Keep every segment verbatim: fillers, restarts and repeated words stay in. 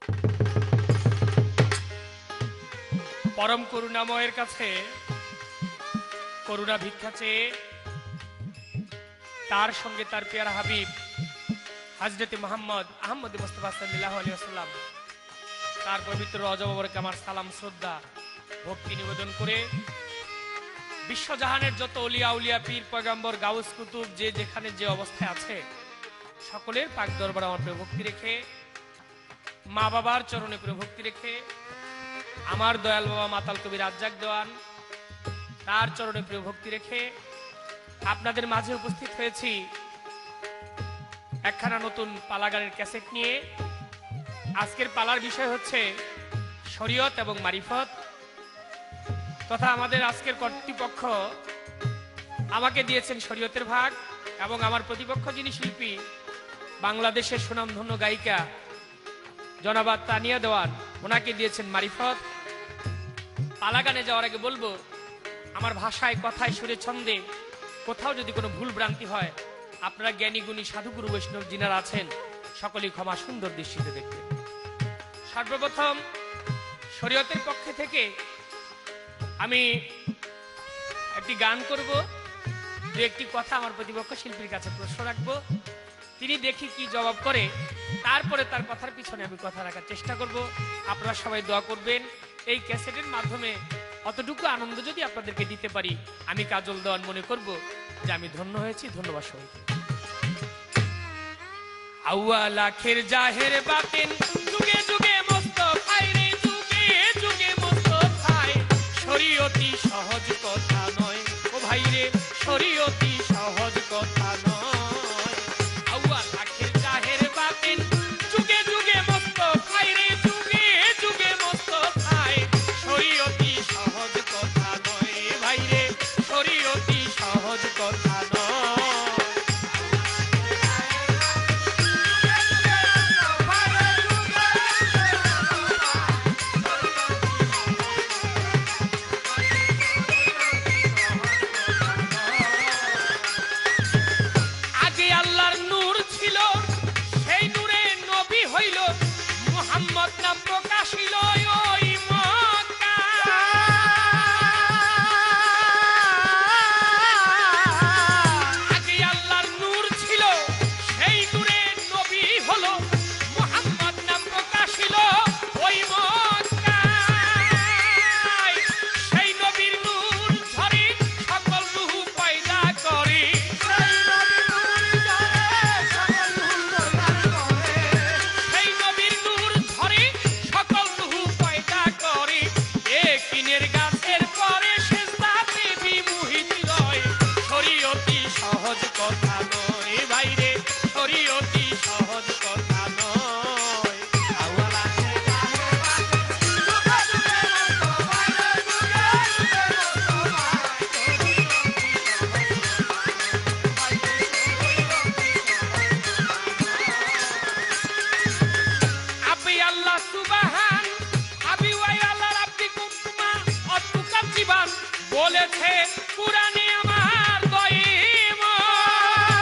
পরম করুণাময়ের কাছে করুণা ভিক্ষা চেয়ে তার সঙ্গে তার পেয়ারা হাবিব হযরতে মুহাম্মদ আহমদ মুস্তাফা সাল্লাল্লাহু আলাইহি ওয়াসাল্লাম তার পবিত্র রজব মুবারকে আমার সালাম শ্রদ্ধা ভক্তি নিবেদন করে বিশ্বজাহানের যত ওলিয়া উলিয়া পীর পয়গম্বর গাউস কুতুব যে যেখানে যে অবস্থায় আছে সকলের পাক দরবারে আমার প্রিয় ভক্তি রেখে মা বাবার চরণে প্রিয় ভক্তি রেখে আমার দয়াল বাবা মাতাল কবি রাজ্জাক দেওয়ান তার চরণে প্রিয় ভক্তি রেখে আপনাদের মাঝে উপস্থিত হয়েছি একখানা নতুন পালা গানের ক্যাসেট নিয়ে। আজকের পালার বিষয় হচ্ছে শরীয়ত এবং মারিফত তথা আমাদের আজকের কর্তৃপক্ষ আমাকে দিয়েছেন শরীয়তের ভাগ এবং আমার প্রতিপক্ষ যিনি শিল্পী বাংলাদেশের সুনামধন্য গায়িকা জনাবা তানিয়া দেওয়ান ওনাকে দিয়েছেন মারিফত। পালা গানে যাওয়ার আগে বলবো আমার ভাষায় কথায় সুরে ছন্দে কোথাও যদি কোনো ভুল ভ্রান্তি হয় আপনারা জ্ঞানী গুণী সাধুগুরু বৈষ্ণব যিনারা আছেন সকলেই ক্ষমা সুন্দর দৃষ্টিতে দেখবেন। সর্বপ্রথম শরীয়তের পক্ষে থেকে আমি একটি গান করব, দু একটি কথা আমার প্রতিপক্ষ শিল্পীর কাছে প্রশ্ন রাখবো, তিনি দেখি কি জবাব করে, তারপরে তার কথার পিছনে আমি কথা রাখার চেষ্টা করব। আপনারা সবাই দোয়া করবেন এই ক্যাসেটের মাধ্যমে অতটুকু আনন্দ যদি আপনাদেরকে দিতে পারি আমি কাজল দেওয়ান মনে করব যে আমি ধন্য হয়েছি। ধন্যবাদ সবাইকে। আউয়াল আখের জাহের বাতিন যুগে যুগে মুস্তাফায় রে যুগে যুগে মুস্তাফায় শরীয়তি সহজ কথা নয় ও ভাই রে শরীয়তি সহজ কথা নয়। আউয়াল আখের জাহের বাতিন যুগে যুগে মুস্তাফায় রে যুগে যুগে মুস্তাফায় শরীয়তি সহজ কথা নয় ভাই রে শরীয়তি সহজ কথা নয়। বলেছে কুরআনে আমার দইম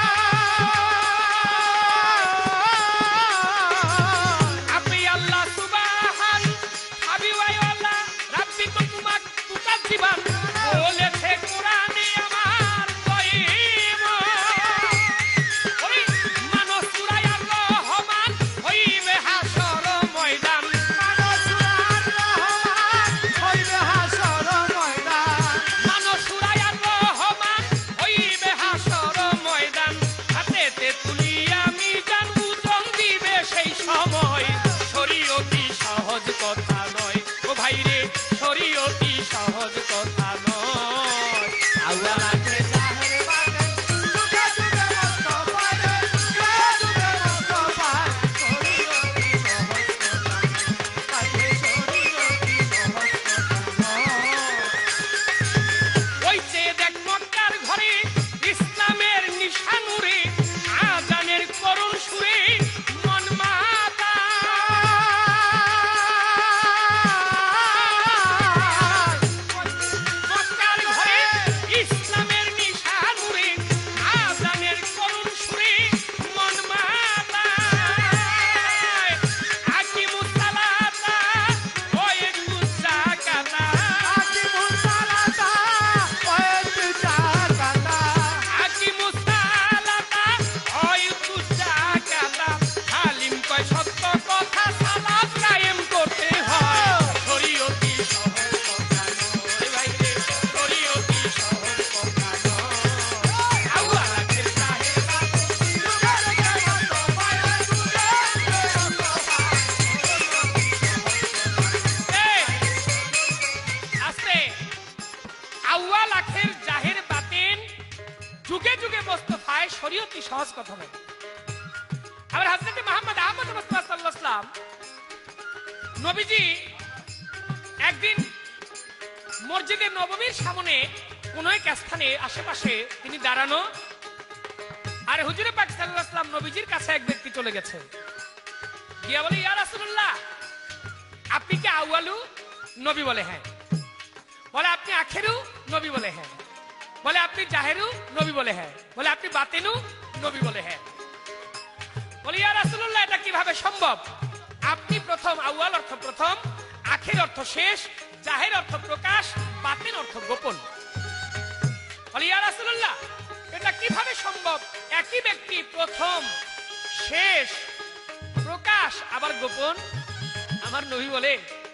অতি সহজ কথা নয়। আবার হযরত মুহাম্মদ আহমদ মুস্তাফা সাল্লাল্লাহু আলাইহি ওয়াসাল্লাম নবীজি একদিন মসজিদে নববীর সামনে কোন এক স্থানে আশেপাশে তিনি দাঁড়ানো, আর হুজুরে পাক সাল্লাল্লাহু আলাইহি ওয়াসাল্লাম নবীজির কাছে এক ব্যক্তি চলে গেছে, গিয়া বলে, ইয়া রাসূলুল্লাহ, আপনি কি আউয়ালু? নবী বলে হ্যাঁ। বলে আপনি আখেরু? নবী বলে হ্যাঁ। বলে আপনি জাহেরু? নবী বলে হ্যাঁ। বলে আপনি বাতিনু? নবী বলে হ্যাঁ। বলে ইয়া রাসূলুল্লাহ, এটা কিভাবে সম্ভব? আপনি প্রথম, আউয়াল অর্থ প্রথম, আখের অর্থ শেষ, জাহের অর্থ প্রকাশ, বাতিন অর্থ গোপন। বলে ইয়া রাসূলুল্লাহ, এটা কিভাবে সম্ভব? একই ব্যক্তি প্রথম, শেষ, প্রকাশ আবার গোপন। আমার নবী বলে,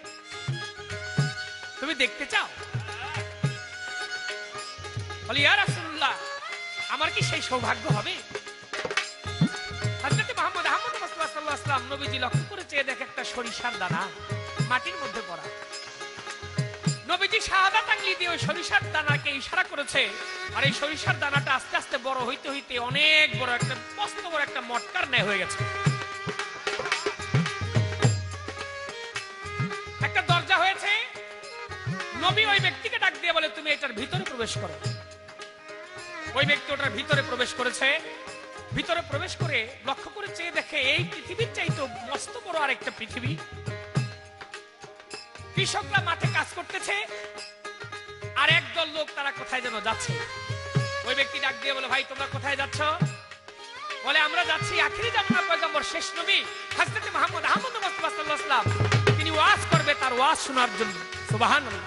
তুমি দেখতে চাও? বলে ইয়া রাসূলুল্লাহ, আমার কি সেই সৌভাগ্য হবে? হযরত মুহাম্মদ আহমদ মুস্তাফা সাল্লাল্লাহু আলাইহি ওয়াসাল্লাম নবীজি লক্ষ্য করে চেয়ে দেখে একটা সরিষার দানা মাটির মধ্যে পড়া। নবীজি শাহাদাত আঙ্গুলি দিয়ে ওই সরিষার দানাকে ইশারা করেছে, আর এই সরিষার দানাটা আস্তে আস্তে বড় হইতে হইতে অনেক বড় একটা মস্ত বড় একটা মটকার ন্যায় হয়ে গেছে। একটা দরজা হয়েছে, নবী ওই ব্যক্তিকে ডাক দিয়ে বলে, তুমি এটার ভিতরে প্রবেশ করো। ওই ব্যক্তি ওটার ভিতরে প্রবেশ করেছে। ভিতরে প্রবেশ করে লক্ষ্য করে চেয়ে দেখে এই পৃথিবীর চাইতো মস্ত বড় আরেকটা পৃথিবী। কৃষকরা মাঠে কাজ করতেছে, আর একদল লোক তারা কোথায় যেন যাচ্ছে। ওই ব্যক্তি ডাক দিয়ে বলে, ভাই তোমরা কোথায় যাচ্ছ? বলে আমরা যাচ্ছি আখিরি জামানার পয়গম্বর শেষ নবী হযরত মুহাম্মদ আহমদ মুস্তাফা সাল্লাল্লাহু আলাইহি ওয়াসাল্লাম, তিনি ওয়াজ করবে, তার ওয়াজ শোনার জন্য। সুবহানাল্লাহ।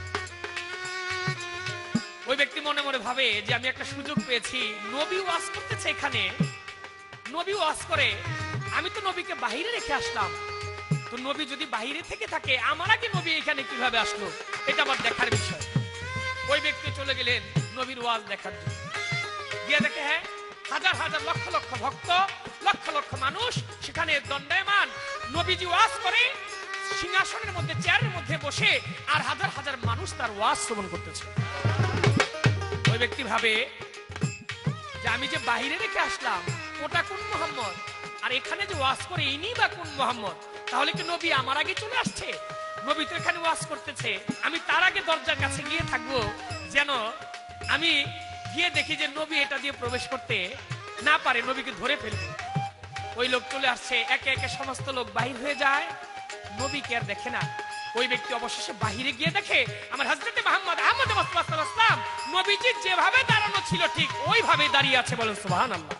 ওই ব্যক্তি মনে মনে ভাবে যে আমি একটা সুযোগ পেয়েছি, নবী ওয়াজ করতেছে এখানে, নবী ওয়াজ করে, আমি তো নবীকে বাহিরে রেখে আসলাম, তো নবী যদি বাহিরে থেকে থাকে, আমার আগে নবী এখানে কিভাবে আসলো, এটা আমার দেখার বিষয়। ওই ব্যক্তি চলে গেলেন নবীর ওয়াজ দেখার জন্য। গিয়ে দেখে হ্যাঁ, হাজার হাজার লক্ষ লক্ষ ভক্ত, লক্ষ লক্ষ মানুষ সেখানে দণ্ডায়মান। নবীজি ওয়াজ করে সিংহাসনের মধ্যে, চেয়ারের মধ্যে বসে, আর হাজার হাজার মানুষ তার ওয়াজ শ্রবণ করতেছে। ওই ব্যক্তি ভাবে যে আমি যে বাহিরে রেখে আসলাম ওটা কোন মুহাম্মদ, আর এখানে যে ওয়াজ করে ইনি বা কোন মুহাম্মদ? তাহলে কি নবী আমার আগে চলে আসছে? নবী তো এখানে ওয়াজ করতেছে, আমি তার আগে দরজার কাছে গিয়ে থাকবো, যেন আমি গিয়ে দেখি যে নবী এটা দিয়ে প্রবেশ করতে না পারে, নবীকে ধরে ফেলবে। ওই লোক চলে আসছে, একে একে সমস্ত লোক বাহির হয়ে যায়, নবীকে আর দেখে না। ওই ব্যক্তি অবশেষে বাহিরে গিয়ে দেখে আমার হযরত মুহাম্মদ আহমদ মুস্তাফা সাল্লাল্লাহু আলাইহি ওয়াসাল্লাম নবীজি যেভাবে দাঁড়ানো ছিল ঠিক ওইভাবে দাঁড়িয়ে আছে। বলেন সুবহানাল্লাহ।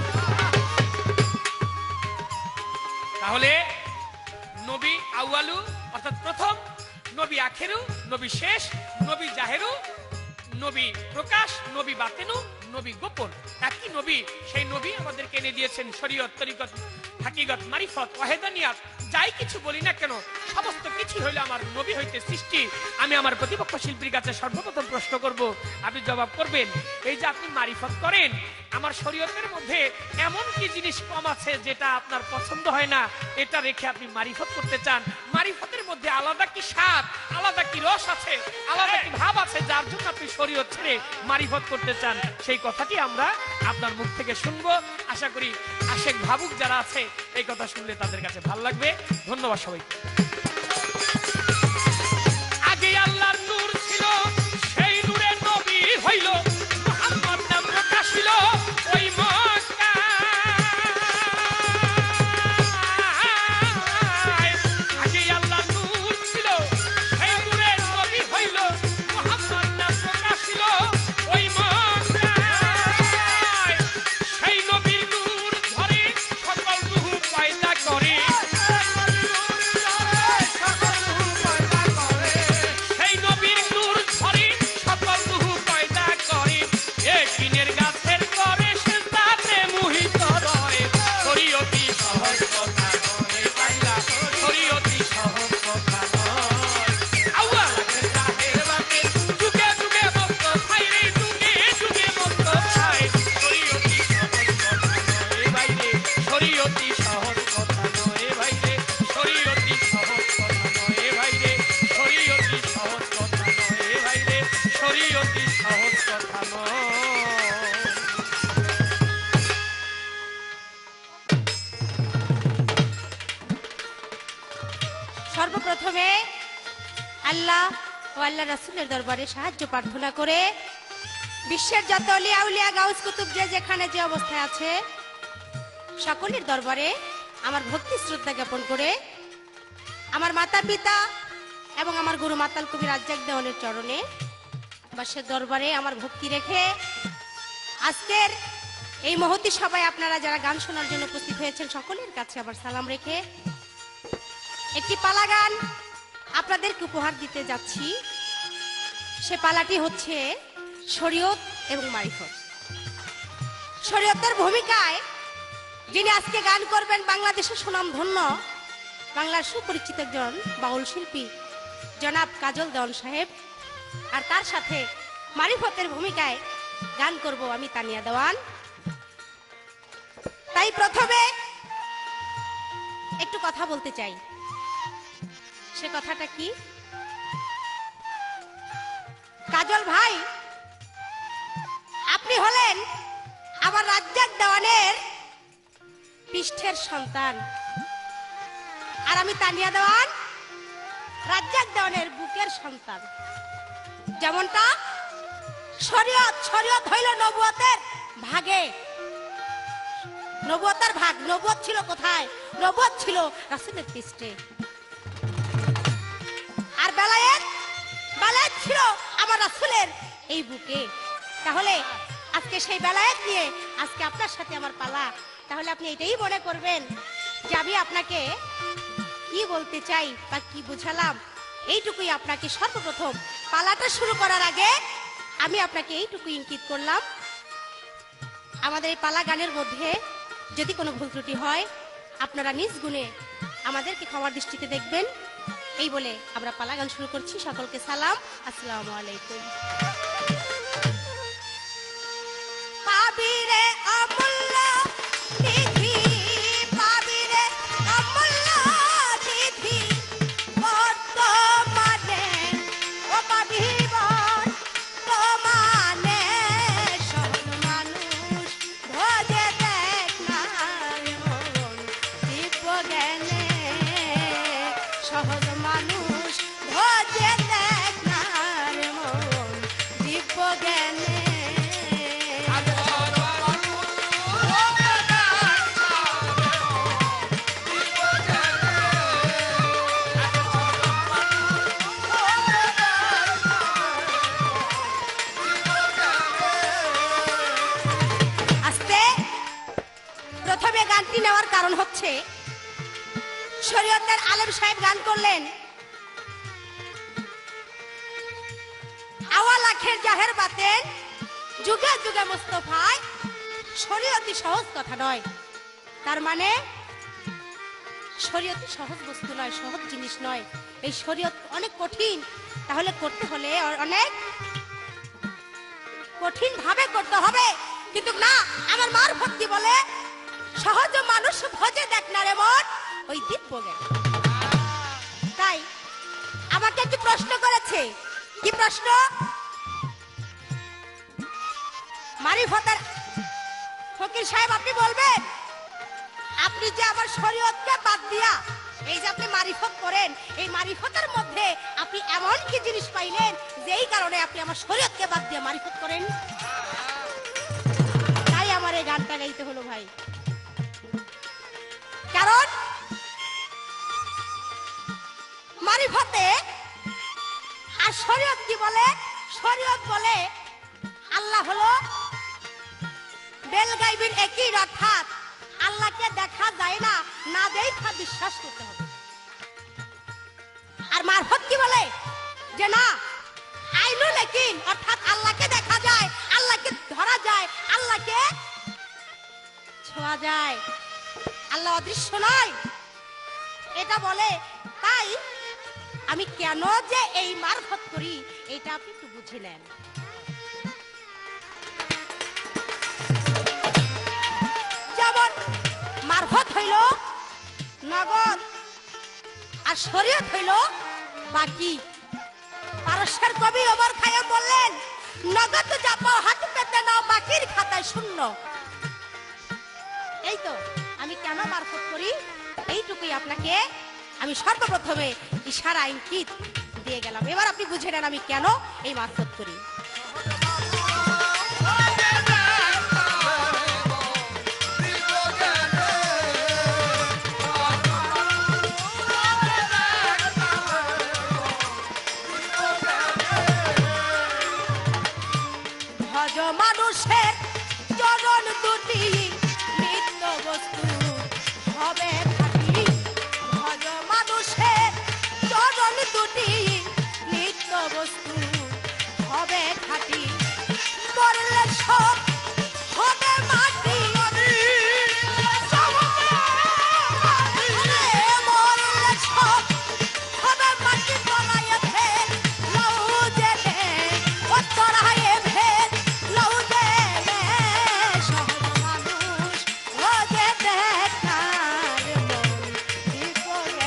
তাহলে নবী আউয়ালু অর্থাৎ প্রথম, নবী আখেরু, নবী শেষ, নবী জাহেরু, নবী প্রকাশ, নবী বাতিনু, নবী গোপন। একই নবী, সেই নবী আমাদেরকে এনে দিয়েছেন শরীয়ত, তরিকত, হাকিকত, মারিফত, ওয়াহিদানিয়াত। যাই কিছু বলি না কেন, সমস্ত কিছু হইলো আমার নবী হইতে সৃষ্টি। আমি আমার প্রতিপক্ষ শিল্পীর কাছে সর্বপ্রথম প্রশ্ন করব, আপনি জবাব করবেন, এই যে আপনি মারিফত করেন, আমার শরীয়তের মধ্যে এমন কি জিনিস কম আছে যেটা আপনার পছন্দ হয় না, এটা রেখে আপনি মারিফত করতে চান? মারিফতের মধ্যে আলাদা কি স্বাদ, আলাদা কি রস আছে, আলাদা কি ভাব আছে, যার জন্য আপনি শরীয়ত ছেড়ে মারিফত করতে চান? সেই কথাটি আমরা আপনার মুখ থেকে শুনবো। আশা করি আশেক ভাবুক যারা আছে এই কথা শুনলে তাদের কাছে ভালো লাগবে। ধন্যবাদ সবাইকে। আগে আল্লাহর নূর ছিল, সেই নূরে নবী হইল, মুহাম্মদ নাম প্রকাশ ছিল ওই মক্কায়। আগে আল্লাহর নূর ছিল, সেই নূরে নবী হইল, মুহাম্মদ নাম প্রকাশ ছিল ওই মক্কায়। সেই নবীর নূর ধরে সকল রূহ পয়দা করে, প্রথমে আল্লাহ ও আল্লাহ রাসূলের দরবারে সাহায্য প্রার্থনা করে বিশ্বের যত আউলিয়া আউলিয়া গাউস কুতুব যে যেখানে যে অবস্থায় আছে সকলের দরবারে আমার ভক্তি শ্রদ্ধা জ্ঞাপন করে আমার মাতা পিতা এবং আমার গুরু মাতাল কবি রাজ্জাক দেওয়ানের চরণে বাসের দরবারে আমার ভক্তি রেখে আজকের এই মহতি সভায় আপনারা যারা গান শোনার জন্য উপস্থিত হয়েছেন সকলের কাছে আবার সালাম রেখে একটি পালা গান আপনাদেরকে উপহার দিতে যাচ্ছি। সে পালাটি হচ্ছে শরীয়ত এবং মারিফত। শরীয়তের ভূমিকায় যিনি আজকে গান করবেন বাংলাদেশের সুনামধন্য বাংলার সুপরিচিত একজন বাউল শিল্পী জনাব কাজল দেওয়ান সাহেব, আর তার সাথে মারিফতের ভূমিকায় গান করব আমি তানিয়া দেওয়ান। তাই প্রথমে একটু কথা বলতে চাই। সে কথাটা কি? কাজল ভাই, আপনি হলেন আমার রাজ্জাক দেওয়ানের পৃষ্ঠের সন্তান, আর আমি তানিয়া দেওয়ান রাজ্জাক দেওয়ানের বুকের সন্তান। যেমনটা শরীয়ত শরীয়ত হইল নবুয়তের ভাগে, নবুয়তের ভাগ। নবুয়ত ছিল কোথায়? নবুয়ত ছিল রাসূলের পৃষ্ঠে। আর বেলায়েত বেলায়েত ছিল আমার রাসূলের এই বুকে। তাহলে আজকে সেই বেলায়েত নিয়ে আজকে আপনার সাথে আমার পালা। তাহলে আপনি এটাই মনে করবেন যে আমি আপনাকে কি বলতে চাই বা কি বুঝালাম, এইটুকুই আপনাকে সর্বপ্রথম পালাটা শুরু করার আগে আমি আপনাকে এইটুকু ইঙ্গিত করলাম। আমাদের এই পালা গানের মধ্যে যদি কোনো ভুল ত্রুটি হয় আপনারা নিজ গুণে আমাদেরকে ক্ষমার দৃষ্টিতে দেখবেন। এই বলে আমরা পালা গান শুরু করছি। সকলকে সালাম, আসসালামু আলাইকুম। পাবিরে অমূল্য নিধি, পাবিরে অমূল্য নিধি, বর্তমানে ও পাবিবন তোমানে সহজ মানুষ ভজে দেখ না মন দিব্য জ্ঞানে, সহজ মানুষ ভজে দেখ না মন দিব্য জ্ঞানে। গানটি নেওয়ার কারণ হচ্ছে শরীয়তের আলেম সাহেব গান করলেন, আওয়া লাখের জাহের বাতেন যুগে যুগে মুস্তাফায় শরীয়তি সহজ কথা নয়। তার মানে শরীয়তি সহজ বস্তু নয়, সহজ জিনিস নয়। এই শরীয়ত অনেক কঠিন। তাহলে করতে হলে অনেক কঠিন ভাবে করতে হবে। কিন্তু না, আমার মারফত কি বলে, সহজ মানুষ ভজে দেখ না রে মন ওই দিব্য জ্ঞান। তাই আমাকে একটু প্রশ্ন করেছে। কি প্রশ্ন? মারিফতের ফকির সাহেব আপনি বলবেন, আপনি যে আমার শরীয়তকে বাদ দিয়া এই যে আপনি মারিফত করেন, এই মারিফতের মধ্যে আপনি এমন কি জিনিস পাইলেন যেই কারণে আপনি আমার শরীয়তকে বাদ দিয়ে মারিফত করেন? তাই আমার এই গানটা গাইতে হলো ভাই। কারণ মারিফতে আর শরীয়ত কি বলে? শরীয়ত বলে আল্লাহ হলো বেলগাইবির একই, অর্থাৎ আল্লাহকে দেখা যায় না, না দেখা বিশ্বাস করতে হবে। আর মারফত কি বলে? যে না, আইনুল ইয়াকিন, অর্থাৎ আল্লাহকে দেখা যায়, আল্লাহকে ধরা যায়, আল্লাহকে ছোঁয়া যায়, আল্লাহ অদৃশ্য নয়, এটা বলে। তাই আমি কেন যে এই মারফত করি এটা আপনি একটু বুঝে নেন। যেমন মারফত হইল নগদ আর শরীয়ত হইল বাকি। পারস্যের কবি ওমর খাইয়াম বললেন, নগদ যাবো হাত পেতে নাও, বাকির খাতায় শূন্য। এই তো আমি কেন মারফত করি এইটুকুই আপনাকে আমি সর্বপ্রথমে ইশারা ইঙ্গিত দিয়ে গেলাম। এবার আপনি বুঝে নেন আমি কেন এই মারফত করি। ভজ মানুষের চরণ দুটি নিত্য বস্তু হবে খাঁটি। ভজ মানুষের চরণ দুটি নিত্য বস্তু হবে খাঁটি। মরলে সব হবে মাটি। মরলে সব হবে মাটি। তলায় ফের লৌ যে দে, ও তলায় ফের লৌ যে দে। সহজ মানুষ ও যে দেখার মন বিপরে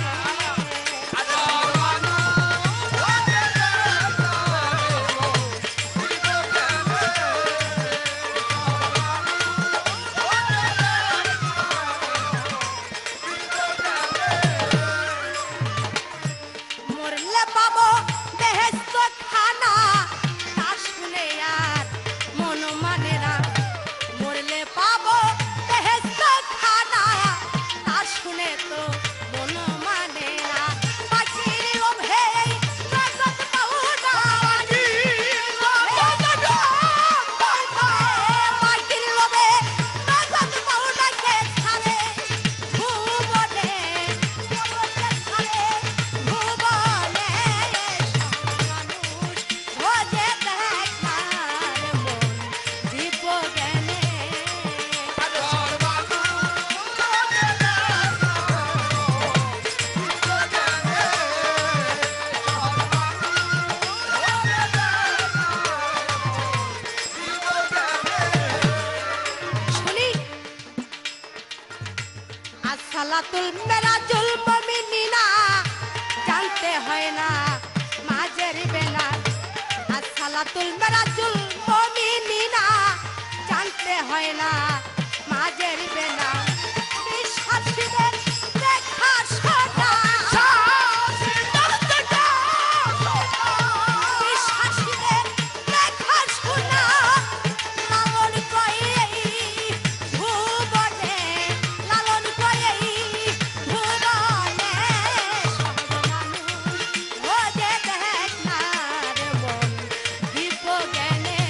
মরলে পাবো বেহেশত খানা। তা শুনে আর মন মানে না। মরলে পাবো বেহেশত খানা। তা শুনে তো মন মানে না। পাখির লোভে এই জগৎ পাউনা। পাখির লোভে জগৎ পাউনা কে ছাড়ে ভুবনে। জগৎকে ছাড়ে ভুবনে। মানুষ ভোজে দেখার মন দীপজ্ঞানে। শুনি আসসালাতুল মেরাজুল মুমিনিনা। জানতে হয় না মাঝের বেলা। আসসালাতুল মেরাজুল মুমিনিনা। জানতে হয় না মাঝের বেলা। বিশ্বাসীদের দেখা শোনা। বিশ্বাসীদের দেখা শোনা। লালন করে ভুবনে। লালন করে ভুবনে। সহজ মানুষ ও যে দেখার মন দীপজ্ঞানে।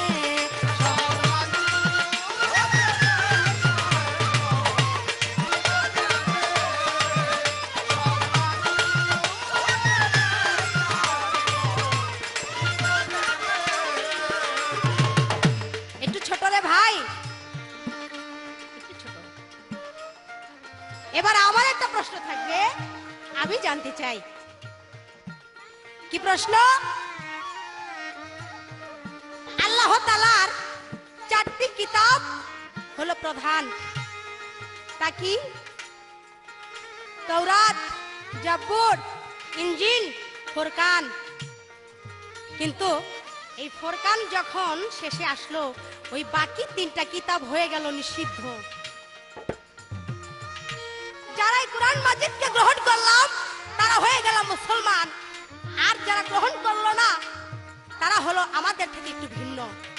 একটু ছোট রে ভাই, একটু ছোট। এবার আমার একটা প্রশ্ন থাকবে, আমি জানতে চাই। কি প্রশ্ন? আল্লাহ তাআলার চারটি কিতাব হলো প্রধান। তা কি? তাওরাত, জাবুর, ইনজিল, ফুরকান। কিন্তু এই ফুরকান যখন শেষে আসলো, ওই বাকি তিনটা কিতাব হয়ে গেল নিষিদ্ধ। যারা এই কোরআন মাজিদকে গ্রহণ করলাম তারা হয়ে গেল মুসলমান, আর যারা গ্রহণ করলো না তারা হলো আমাদের থেকে একটু ভিন্ন।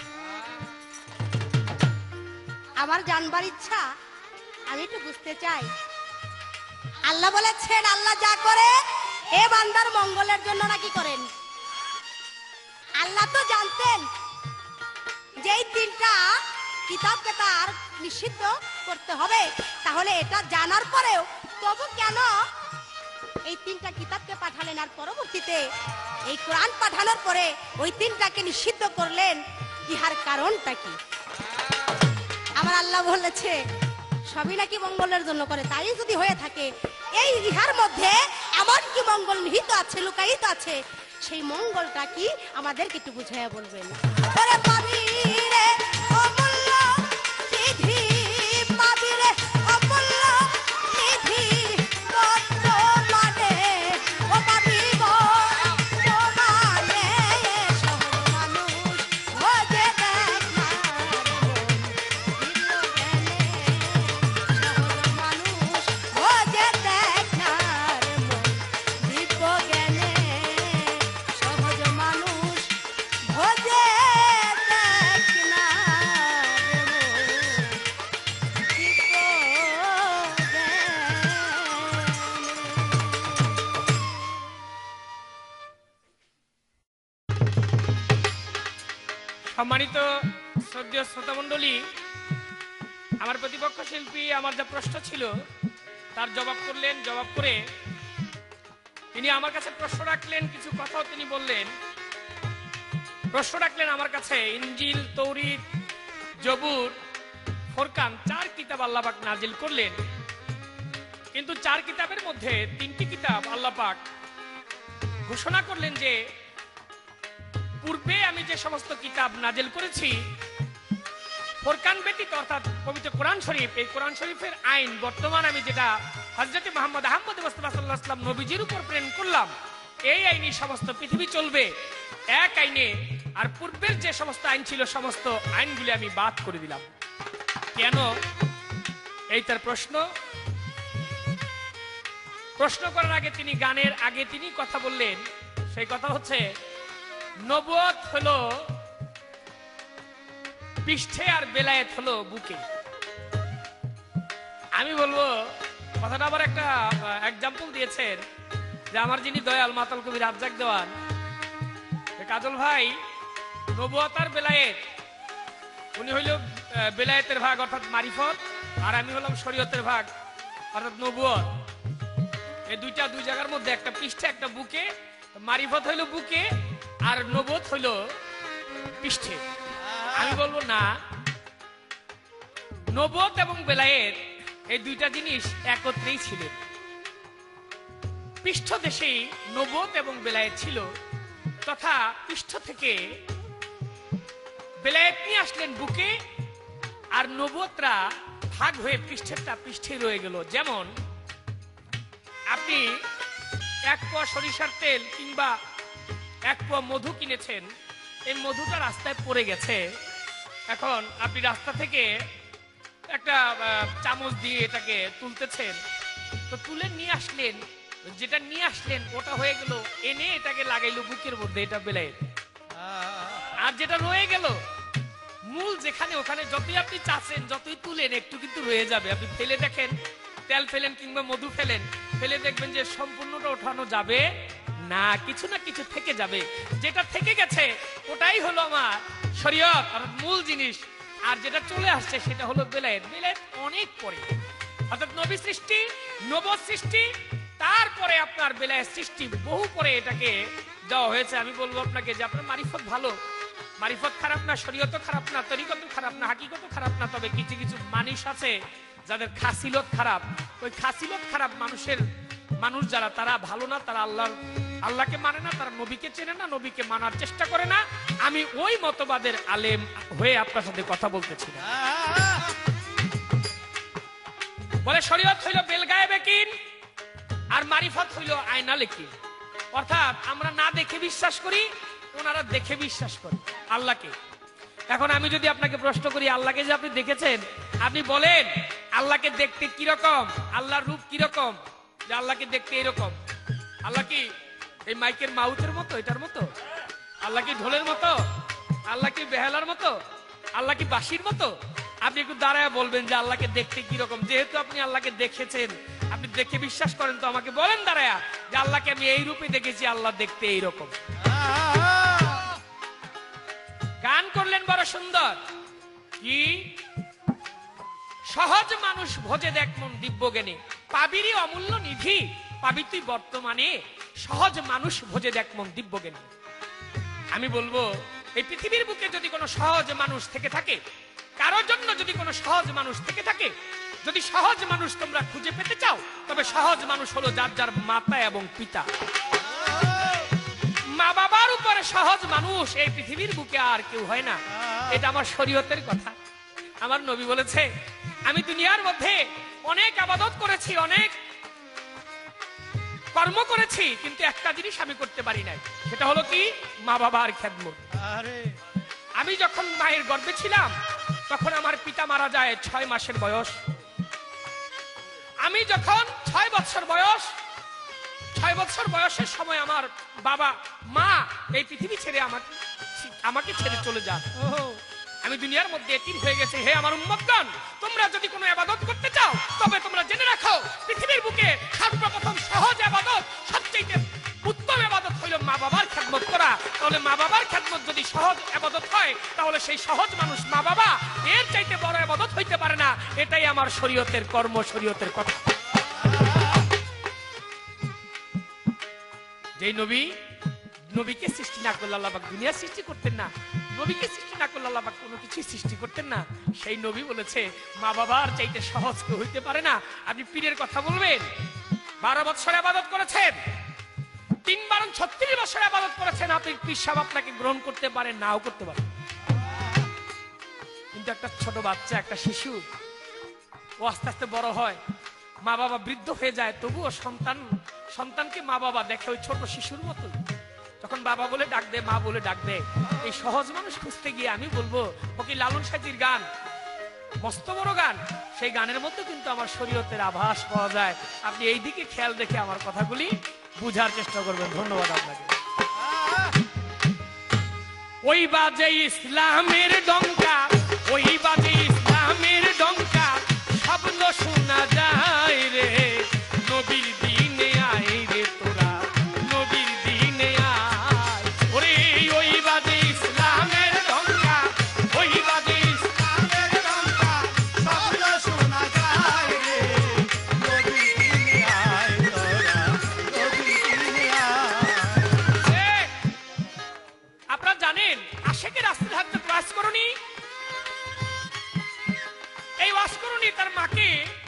আমার জানবার ইচ্ছা, আমি একটু বুঝতে চাই। আল্লাহ বলেছেন আল্লাহ যা করে এ বান্দার মঙ্গলের জন্য নাকি করেন। আল্লাহ তো জানতেন যে এই তিনটা কিতাবকে তার নিষিদ্ধ করতে হবে। তাহলে এটা জানার পরেও তবু কেন এই তিনটা কিতাবকে পাঠালেন, আর পরবর্তীতে এই কোরআন পাঠানোর পরে ওই তিনটাকে নিষিদ্ধ করলেন? ইহার কারণটা কি? আমার আল্লাহ বলেছে সবই নাকি মঙ্গলের জন্য করে। তাই যদি হয়ে থাকে, এই ইহার মধ্যে এমন কি মঙ্গল নিহিত আছে, লুকায়িত আছে, সেই মঙ্গলটা কি আমাদেরকে একটু বুঝাইয়া বলবেন। ওরে পাবি রে অমূল্য নিধি, পাবি রে অমূল্য নিধি বর্তমানে। ও পাবি বর্তমানে। সহজ মানুষ ও যে দেখার মন দীপজ্ঞানে। সহজ মানুষ ও যে দেখার সম্মানিত শ্রদ্ধেয় শ্রোতা মণ্ডলী, আমার প্রতিপক্ষ শিল্পী আমার যা প্রশ্ন ছিল তার জবাব করলেন। জবাব করে তিনি আমার কাছে প্রশ্ন রাখলেন, কিছু কথাও তিনি বললেন। প্রশ্ন রাখলেন আমার কাছে, ইনজিল, তৌরিত, জবুর, ফুরকান চার কিতাব আল্লাহ পাক নাজিল করলেন, কিন্তু চার কিতাবের মধ্যে তিনটি কিতাব আল্লাহ পাক ঘোষণা করলেন যে পূর্বে আমি যে সমস্ত কিতাব নাজিল করেছি ফুরকান ব্যতীত, অর্থাৎ পবিত্র কোরআন শরীফ, এই কোরআন শরীফের আইন বর্তমান আমি যেটা হযরত মুহাম্মদ আহমদ মুস্তাফা সাল্লাল্লাহু আলাইহি ওয়াসাল্লাম নবীজির উপর প্রেরণ করলাম, এই আইনে সমস্ত পৃথিবী চলবে, এক আইনে। আর পূর্বের যে সমস্ত আইন ছিল সমস্ত আইনগুলি আমি বাদ করে দিলাম। কেন? এই তার প্রশ্ন। প্রশ্ন করার আগে তিনি গানের আগে তিনি কথা বললেন। সেই কথা হচ্ছে, নবুয়ত হলো পৃষ্ঠে আর বেলায়েত হলো বুকে। আমি বলবো কথাটা আবার একটা এক্সাম্পল দিয়েছেন যে আমার যিনি দয়াল মাতাল কবি রাজ্জাক দেওয়ান, কাজল ভাই, নবুয়ত আর বেলায়েত, উনি হইল বেলায়েতের ভাগ অর্থাৎ মারিফত, আর আমি হলাম শরীয়তের ভাগ অর্থাৎ নবুয়ত। এই দুইটা দুই জায়গার মধ্যে, একটা পৃষ্ঠে একটা বুকে। মারিফত হইল বুকে আর নবুয়ত হইল পৃষ্ঠে। আমি বলবো না, নবুয়ত এবং বেলায়েত এই দুইটা জিনিস একত্রেই ছিলেন। পৃষ্ঠ দেশেই নবুয়ত এবং বেলায়েত ছিল, তথা পৃষ্ঠ থেকে বেলায়েত নিয়ে আসলেন বুকে, আর নবুয়তরা ভাগ হয়ে পৃষ্ঠেরটা পৃষ্ঠে রয়ে গেল। যেমন আপনি এক পোয়া সরিষার তেল কিংবা এক পোয়া মধু কিনেছেন, এই মধুটা রাস্তায় পড়ে গেছে। এখন আপনি রাস্তা থেকে একটা চামচ দিয়ে এটাকে তুলতেছেন, তো তুলে নিয়ে আসলেন, যেটা নিয়ে আসলেন ওটা হয়ে গেল, এনে এটাকে লাগাইলো বুকের মধ্যে, এটা বেলায়েত। আর যেটা রয়ে গেল মূল যেখানে, ওখানে যতই আপনি চাচ্ছেন, যতই তুলেন, একটু কিন্তু রয়ে যাবে। আপনি ফেলে দেখেন, তেল ফেলেন কিংবা মধু ফেলেন, ফেলে দেখবেন যে সম্পূর্ণটা ওঠানো যাবে না, কিছু না কিছু থেকে যাবে। যেটা থেকে গেছে ওটাই হলো আমার শরীয়ত, আর মূল জিনিস। আর যেটা চলে আসছে সেটা হলো বেলায়েত। বেলায়েত অনেক পরে, অর্থাৎ নবী সৃষ্টি, নবুয়ত সৃষ্টি, তারপরে আপনার বেলায়েত সৃষ্টি, বহু পরে এটাকে দেওয়া হয়েছে। আমি বলবো আপনাকে যে আপনার মারিফত ভালো, মারিফত খারাপ না, শরীয়ত খারাপ না, তরিকত খারাপ না, হাকিকত খারাপ না, তবে কিছু কিছু মানুষ আছে যাদের খাসিলত খারাপ। ওই খাসিলত খারাপ মানুষের মানুষ যারা, তারা ভালো না, তারা আল্লাহ আল্লাহকে মানে না, তারা নবীকে চেনে না, নবীকে মানার চেষ্টা করে না। আমি ওই মতবাদের আলেম হয়ে আপনার সাথে কথা বলতেছি না। বলে শরীয়ত হইল বেলগায়ে বেকিন আর মারিফত হইল আয়না লেকিন, অর্থাৎ আমরা না দেখে বিশ্বাস করি, ওনারা দেখে বিশ্বাস করে আল্লাহকে। এখন আমি যদি আপনাকে প্রশ্ন করি, আল্লাহকে যে আপনি দেখেছেন, আপনি বলেন আল্লাহকে দেখতে কিরকম, আল্লাহর রূপ কিরকম, যে আল্লাহকে দেখতে এরকম। আল্লাহ কি এই মাইকের মাউথের মতো, এটার মতো? আল্লাহ কি ঢোলের মতো? আল্লাহ কি বেহালার মতো? আল্লাহ কি বাঁশির মতো? আপনি একটু দাঁড়ায় বলবেন যে আল্লাহকে দেখতে কিরকম। যেহেতু আপনি আল্লাহকে দেখেছেন, আপনি দেখে বিশ্বাস করেন, তো আমাকে বলেন দাঁড়ায় যে আল্লাহকে আমি এই রূপে দেখেছি, আল্লাহ দেখতে এইরকম। গান করলেন বড় সুন্দর, কি সহজ মানুষ ভোজে দেখ মন দিব্য জ্ঞানে, পাবিরই অমূল্য নিধি পাবি তুই বর্তমানে, সহজ মানুষ ভোজে দেখ মন দিব্য জ্ঞানে। আমি বলবো এই পৃথিবীর বুকে যদি কোনো সহজ মানুষ থেকে থাকে, কারোর জন্য যদি কোনো সহজ মানুষ থেকে থাকে, যদি সহজ মানুষ তোমরা খুঁজে পেতে চাও, তবে সহজ মানুষ হলো যার যার মাতা এবং পিতা। মা বাবার উপরে সহজ মানুষ এই পৃথিবীর বুকে আর কেউ হয় না। এটা আমার শরীয়তের কথা। আমার নবী বলেছে, আমি দুনিয়ার মধ্যে অনেক ইবাদত করেছি, অনেক কর্ম করেছি, কিন্তু একটা জিনিস আমি করতে পারি নাই, সেটা হলো কি মা বাবার খেদমত। আমি যখন মায়ের গর্ভে ছিলাম তখন আমার পিতা মারা যায় ছয় মাসের বয়স। আমি যখন ছয় বছর বয়স, ছয় বছর বয়সের সময় আমার বাবা মা এই পৃথিবী ছেড়ে আমাকে আমাকে ছেড়ে চলে যান। আমি দুনিয়ার মধ্যে এতিম হয়ে গেছি। হে আমার উম্মতগণ, তোমরা যদি কোনো ইবাদত করতে চাও, তবে তোমরা জেনে রাখো পৃথিবীর বুকে সর্বপ্রথম সহজ ইবাদত, সবচেয়ে উত্তম ইবাদত হলো মা বাবার খেদমত করা। তাহলে মা বাবার খেদমত যদি সহজ ইবাদত হয়, তাহলে সেই সহজ মানুষ মা বাবা, এর চাইতে বড় ইবাদত হইতে পারে না। এটাই আমার শরীয়তের কর্ম, শরীয়তের কথা। যেই নবী, নবীকে সৃষ্টি না করলে আল্লাহ পাক দুনিয়া সৃষ্টি করতেন না, নবীকে সৃষ্টি না করলে আল্লাহ পাক কোনো কিছু সৃষ্টি করতেন না। সেই নবী বলেছে মা বাবার চাইতে সহজ কেউ হইতে পারে না। আপনি পীরের কথা বলবেন, বারো বছর ইবাদত করেছেন, তিন বারণ ছত্রিশ বছর ইবাদত করেছেন, আপনি পীর সাহেব আপনাকে গ্রহণ করতে পারেন, নাও করতে পারেন। কিন্তু একটা ছোট বাচ্চা, একটা শিশু, ও আস্তে আস্তে বড় হয়, মা বাবা বৃদ্ধ হয়ে যায়, তবুও সন্তান সন্তানকে মা বাবা দেখে ওই ছোট শিশুর মতো। তখন বাবা বলে ডাক দে, মা বলে ডাক দে। এই সহজ মানুষ খুঁজতে গিয়ে আমি বলবো ওকে লালন সাজির গান, মস্ত বড় গান, সেই গানের মধ্যে কিন্তু আমার শরীয়তের আভাস পাওয়া যায়। আপনি এই দিকে খেয়াল রেখে আমার কথাগুলি বুঝার চেষ্টা করবেন। ধন্যবাদ আপনাকে। ওই বাজে ইসলামের ডঙ্কা, ওই বাজে ইসলামের ডঙ্কা, শব্দ শোনা যায় রে, নবীর দিনে আয় রে তোরা, নবীর দিনে আয়। ওরে ওই বাজে ইসলামের ডঙ্কা, ওই বাজে ইসলামের ডঙ্কা, শব্দ শোনা যায় রে, নবীর দিনে আয় তোরা, নবীর দিনে আয়। আপনারা জানেন আশেকের রাস্তার হাতে প্রয়াস করনি, এই ওয়াজ করনি তার মাকে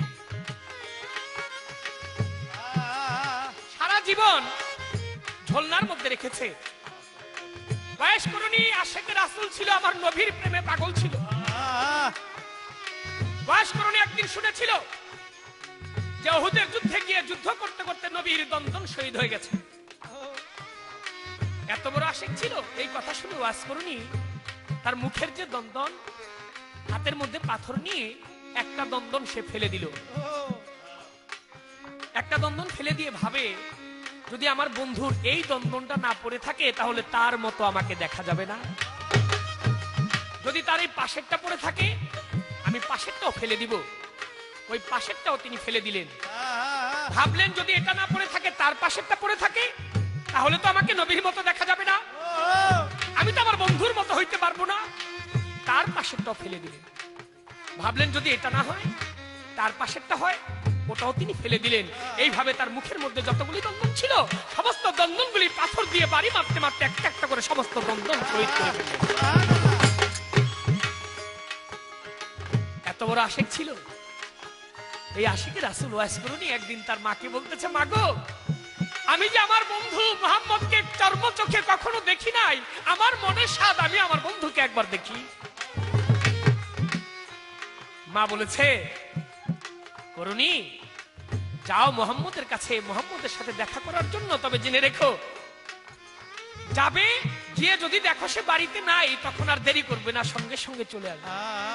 সারা জীবন ঝোলনার মধ্যে রেখেছে। বয়স করনি আশেকের রাসূল ছিল, আমার নবীর প্রেমে পাগল ছিল। বয়স করনি একদিন শুনেছিল যে উহুদের যুদ্ধে গিয়ে যুদ্ধ করতে করতে নবীর দন্দন শহীদ হয়ে গেছে। এত বড় আশেক ছিল, এই কথা শুনে ওয়াজ করনি তার মুখের যে দন্দন, হাতের মধ্যে পাথর নিয়ে একটা দন্দন সে ফেলে দিল। একটা দন্দন ফেলে দিয়ে ভাবে, যদি আমার বন্ধুর এই দন্দনটা না পড়ে থাকে তাহলে তার মতো আমাকে দেখা যাবে না। যদি তার এই পাশেরটা পড়ে থাকে, আমি পাশেরটাও ফেলে দিব। ওই পাশেরটাও তিনি ফেলে দিলেন। ভাবলেন যদি এটা না পড়ে থাকে, তার পাশেরটা পড়ে থাকে, তাহলে তো আমাকে নবীর মতো দেখা যাবে না, আমি তো আমার বন্ধুর মতো হইতে পারবো না। তার পাশেরটাও ফেলে দিলেন। ভাবলেন যদি এটা না হয়, তার পাশেরটা হয়, ওটাও তিনি ফেলে দিলেন। এইভাবে তার মুখের মধ্যে যতগুলি দন্দন ছিল, সমস্ত দন্দনগুলি পাথর দিয়ে বাড়ি মারতে মারতে একটা একটা করে সমস্ত দন্দন শহীদ করে ফেললেন। এত বড় আশেক ছিল। এই আশেকের রাসূল ওয়াজ করনি একদিন তার মাকে বলতেছে, মা গো, আমি যে আমার বন্ধু মুহাম্মদকে চর্ম চোখে কখনো দেখি নাই, আমার মনে স্বাদ আমি আমার বন্ধুকে একবার দেখি। মা বলেছে, করুনি যাও মুহাম্মদের কাছে, মুহাম্মদের সাথে দেখা করার জন্য। তবে জেনে রেখো, যাবে গিয়ে যদি দেখো সে বাড়িতে নাই, তখন আর দেরি করবে না, সঙ্গে সঙ্গে চলে আসবে।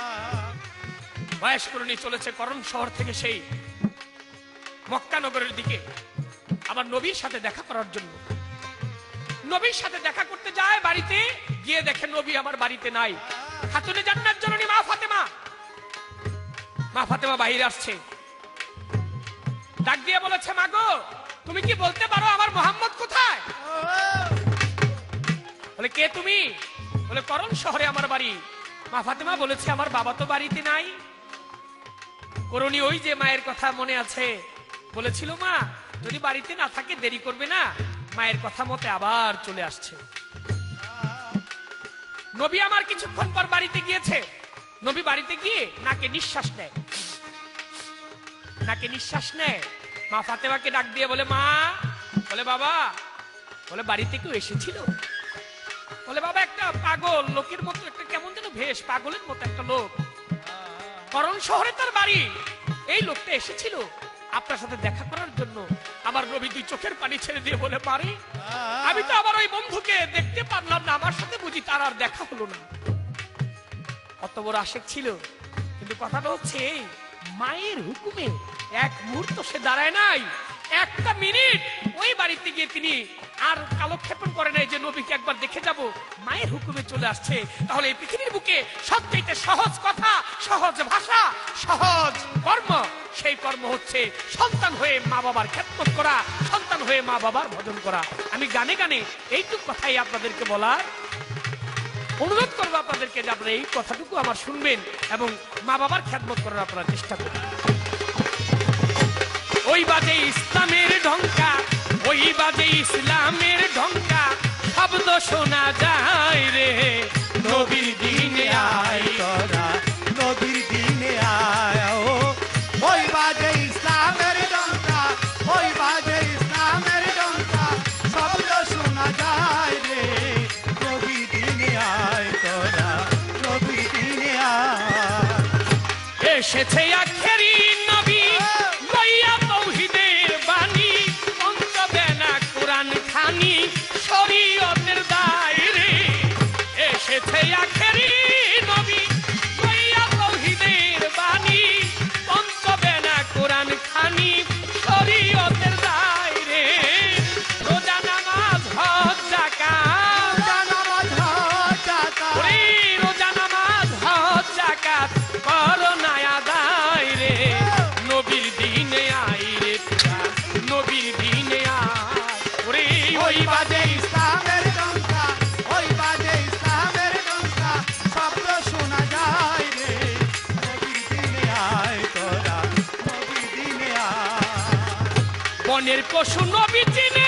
বয়স করুনি চলেছে করণ শহর থেকে সেই মক্কা নগরের দিকে আবার নবীর সাথে দেখা করার জন্য। নবীর সাথে দেখা করতে যায়, বাড়িতে গিয়ে দেখে নবী আমার বাড়িতে নাই। খাতুনে জান্নাত জননী মা ফাতেমা, মা ফাতেমা বাহিরে আসছে, ডাক দিয়ে বলেছে, মা গো, তুমি কি বলতে পারো আমার মুহাম্মদ কোথায়? বলে, কে তুমি? বলে, করণ শহরে আমার বাড়ি। মা ফাতেমা বলেছে, আমার বাবা তো বাড়িতে নাই। করণী ওই যে মায়ের কথা মনে আছে, বলেছিল মা যদি বাড়িতে না থাকে দেরি করবে না, মায়ের কথা মতে আবার চলে আসছে। নবী আমার কিছুক্ষণ পর বাড়িতে গিয়েছে। নবী বাড়িতে গিয়ে নাকে নিঃশ্বাস নেয়, নাকে নিঃশ্বাস নেয়। মা ফাতেমাকে ডাক দিয়ে বলে, মা। বলে, বাবা। বলে, বাড়িতে কেউ এসেছিল? বলে, বাবা, একটা পাগল লোকের মতো, একটা কেমন যেন ভেষ, পাগলের মতো একটা লোক, করণ শহরে তার বাড়ি। এই লোকটা এসেছিল আপনার সাথে দেখা করার জন্য। আমার নবী দুই চোখের পানি ছেড়ে দিয়ে বলে, মারে, আমি তো আবার ওই বন্ধুকে দেখতে পারলাম না, আমার সাথে বুঝি তার আর দেখা হলো না। কত বড় আশেক ছিল। কিন্তু কথাটা হচ্ছে এই, মায়ের হুকুমে এক মুহূর্ত সে দাঁড়ায় নাই, একটা মিনিট ওই বাড়িতে গিয়ে তিনি আর কালক্ষেপণ করে নাই যে নবীকে একবার দেখে যাব। মায়ের হুকুমে চলে আসছে। তাহলে এই পৃথিবীর বুকে সবচেয়ে সহজ কথা, সহজ ভাষা, সহজ কর্ম, সেই কর্ম হচ্ছে সন্তান হয়ে মা বাবার খেদমত করা, সন্তান হয়ে মা বাবার ভজন করা। আমি গানে গানে এইটুকু কথাই আপনাদেরকে বলার অনুরোধ করবো আপনাদেরকে যে আপনারা এই কথাটুকু আমার শুনবেন এবং মা বাবার খেদমত করার আপনারা চেষ্টা করবেন। ওই বাজে ইসলামের ঢঙ্কা, ওই বাজে ইসলামের ঢঙ্কা, শব্দ শোনা যায় রে, নবীর দিনে আয় তোরা নবীর দিনে আয়। ও ওই বাজে ইসলামের ডঙ্কা, ওই বাজে ইসলামের ডঙ্কা, শব্দ শোনা যায় রে, নবীর দিনে আয় তোরা নবীর দিনে আয়। এসেছে আখেরি নবী লইয়া তৌহিদের বাণী, অন্ত দেনা কোরআন খানি শরীয়তের দায়রে। এসেছে আখেরি নবী লইয়া তৌহিদের বাণী, অন্ত দেনা কোরআন খানি শরীয়তের দায়রে। রোজা নামাজ হজ যাকাত, রোজা নামাজ হজ যাকাত, ওরে রোজা নামাজ হজ যাকাত করো না আদায় রে, নবীর দিনে আয় রে পিতা, নবীর দিনে আয়। ওরে ওই বাজে ইসলামের ডঙ্কা, ওই বাজে ইসলামের ডঙ্কা, শব্দ শোনা যায় রে, নবীর দিনে আয় তোরা নবীর দিনে আয়। বনের পশু নবী চিনে,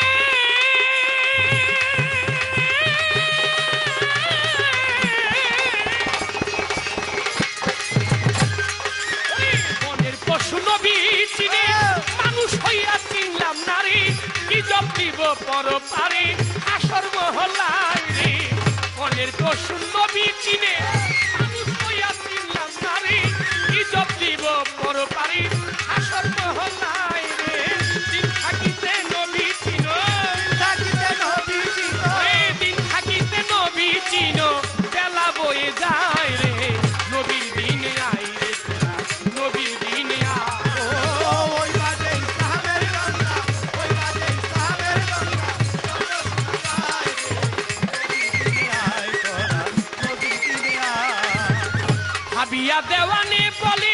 বনের পশু নবী চিনে, মানুষ হইয়া চিনলাম নারী, কি জব দিব পর পারে আসর মহলায় রে। বনের পশু নবী চিনে, মানুষ হইয়া চিনলাম নারী, কি জব দিব পর পারে আসর মহলায় রে। দিন থাকিতে নবী চিনো, থাকিতে নবী চিনো, ওরে দিন থাকিতে নবী চিনো, বেলা বয়ে যায় রে, নবীর দিনে আয় রে তোরা, নবীর দিনে আয়। ও ওই বাজে ইসলামের ডঙ্কা, ওই বাজে ইসলামের ডঙ্কা, শব্দ শোনা যায় রে, নবীর দিনে আয় তোরা নবীর দিনে আয়। ভাবিয়া দেওয়ানে বলে,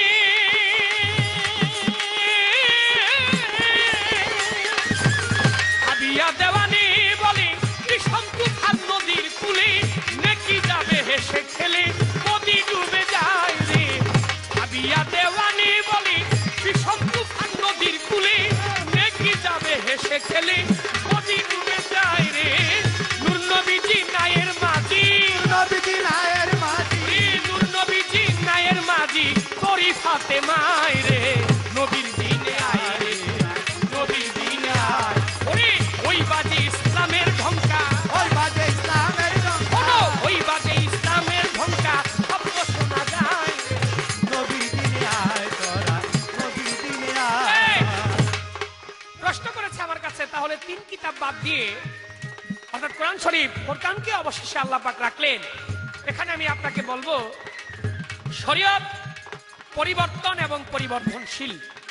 ভাবিয়া দেওয়ানে বলে, বিষম তুফান নদীর কূলে, নেকি যাবে হেসে খেলে, নদী ডুবে যায় রে। ভাবিয়া দেওয়ানে বলে, বিষম তুফান নদীর কূলে, নেকি যাবে হেসে খেলে, নদী ডুবে যায় রে। নূর নবীজি নায়ের মাঝি, নবীজি নায়ের মাঝি, নূর নবীজি নায়ের মাঝি, করি ফাতেমায় রে, নবীর দিনে আয় রে, নবীর দিনে আয়। ওরে ওই বাজে ইসলামের ঢঙ্কা, ওই বাজে ইসলামের ডঙ্কা, শোনো ওই বাজে ইসলামের ঢঙ্কা, শব্দ শোনা যায় রে। নবীর দিনে আয় তোরা নবীর দিনে এই, আয়। প্রশ্ন করেছে আমার কাছে, তাহলে তিন কিতাব বাদ দিয়ে অর্থাৎ কোরআন শরীফ, কোরআনকে অবশেষে আল্লাহ পাক রাখলেন। এখানে আমি আপনাকে বলবো, শরীয়ত পরিবর্তন এবং পরিবর্তনশীল।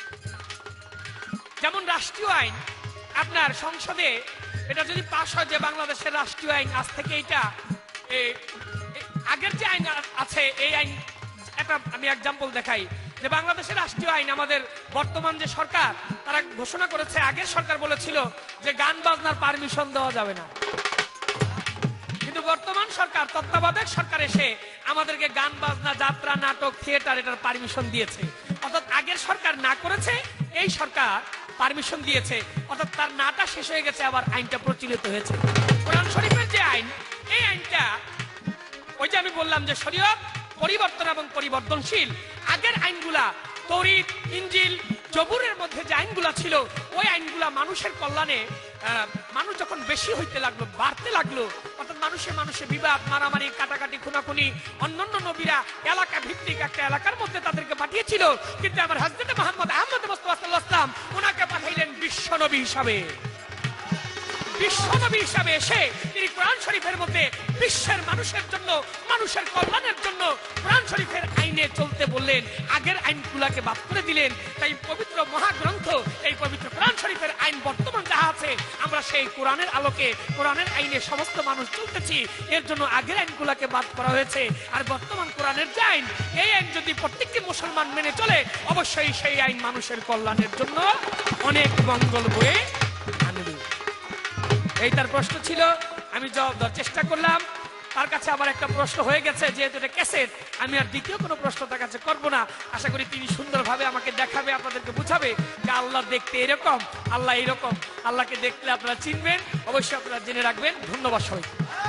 যেমন রাষ্ট্রীয় আইন আপনার সংসদে এটা যদি পাশ হয় যে বাংলাদেশের রাষ্ট্রীয় আইন, আজ থেকে এটা এ, এ, আগের যে আইন আ- আছে এই আইন, একটা আমি এক্সাম্পল দেখাই যে বাংলাদেশের রাষ্ট্রীয় আইন, আমাদের বর্তমান যে সরকার তারা ঘোষণা করেছে, আগের সরকার বলেছিল যে গান বাজনার পারমিশন দেওয়া যাবে না, কিন্তু বর্তমান সরকার তত্ত্বাবধায়ক সরকার এসে আমাদেরকে গান বাজনা, যাত্রা, নাটক, থিয়েটার এটার পারমিশন দিয়েছে। অর্থাৎ আগের সরকার না করেছে, এই সরকার পারমিশন দিয়েছে, অর্থাৎ তার নাটা শেষ হয়ে গেছে, আবার আইনটা প্রচলিত হয়েছে। কোরআন শরীফের যে আইন, এই আইনটা ওই যে আমি বললাম যে শরীয়ত পরিবর্তন এবং পরিবর্তনশীল। আগের আইনগুলা তৌরাত, ইনজিল, জবুরের মধ্যে যে আইনগুলা ছিল, ওই আইনগুলা মানুষের কল্যাণে, আহ, মানুষ যখন বেশি হইতে লাগলো, বাড়তে লাগলো, অর্থাৎ মানুষে মানুষে বিবাদ, মারামারি, কাটাকাটি, খুনাখুনি, অন্যান্য নবীরা এলাকা ভিত্তিক একটা এলাকার মধ্যে তাদেরকে পাঠিয়েছিল, কিন্তু আমার হযরত মুহাম্মদ আহমদ মুস্তাফা সাল্লাল্লাহু আলাইহি ওয়াসাল্লাম ওনাকে পাঠাইলেন বিশ্ব নবী হিসাবে। বিশ্বনবী হিসাবে এসে তিনি কোরআন শরীফের মধ্যে বিশ্বের মানুষের জন্য, মানুষের কল্যাণের জন্য কোরআন শরীফের আইনে চলতে বললেন, আগের আইনগুলাকে বাদ করে দিলেন। তাই পবিত্র মহাগ্রন্থ এই পবিত্র কোরআন শরীফের আইন বর্তমান যাহা আছে, আমরা সেই কোরআনের আলোকে, কোরআনের আইনে সমস্ত মানুষ চলতেছি। এর জন্য আগের আইনগুলাকে বাদ করা হয়েছে। আর বর্তমান কোরআনের যে আইন, এই আইন যদি প্রত্যেকটি মুসলমান মেনে চলে, অবশ্যই সেই আইন মানুষের কল্যাণের জন্য অনেক মঙ্গল বয়ে আনবে। এই তার প্রশ্ন ছিল, আমি জবাব দেওয়ার চেষ্টা করলাম। তার কাছে আবার একটা প্রশ্ন হয়ে গেছে, যেহেতু এটা ক্যাসেট, আমি আর দ্বিতীয় কোনো প্রশ্ন তার কাছে করবো না। আশা করি তিনি সুন্দরভাবে আমাকে দেখাবে, আপনাদেরকে বুঝাবে যে আল্লাহ দেখতে এরকম, আল্লাহ এরকম। আল্লাহকে দেখলে আপনারা চিনবেন, অবশ্যই আপনারা জেনে রাখবেন। ধন্যবাদ সবাই।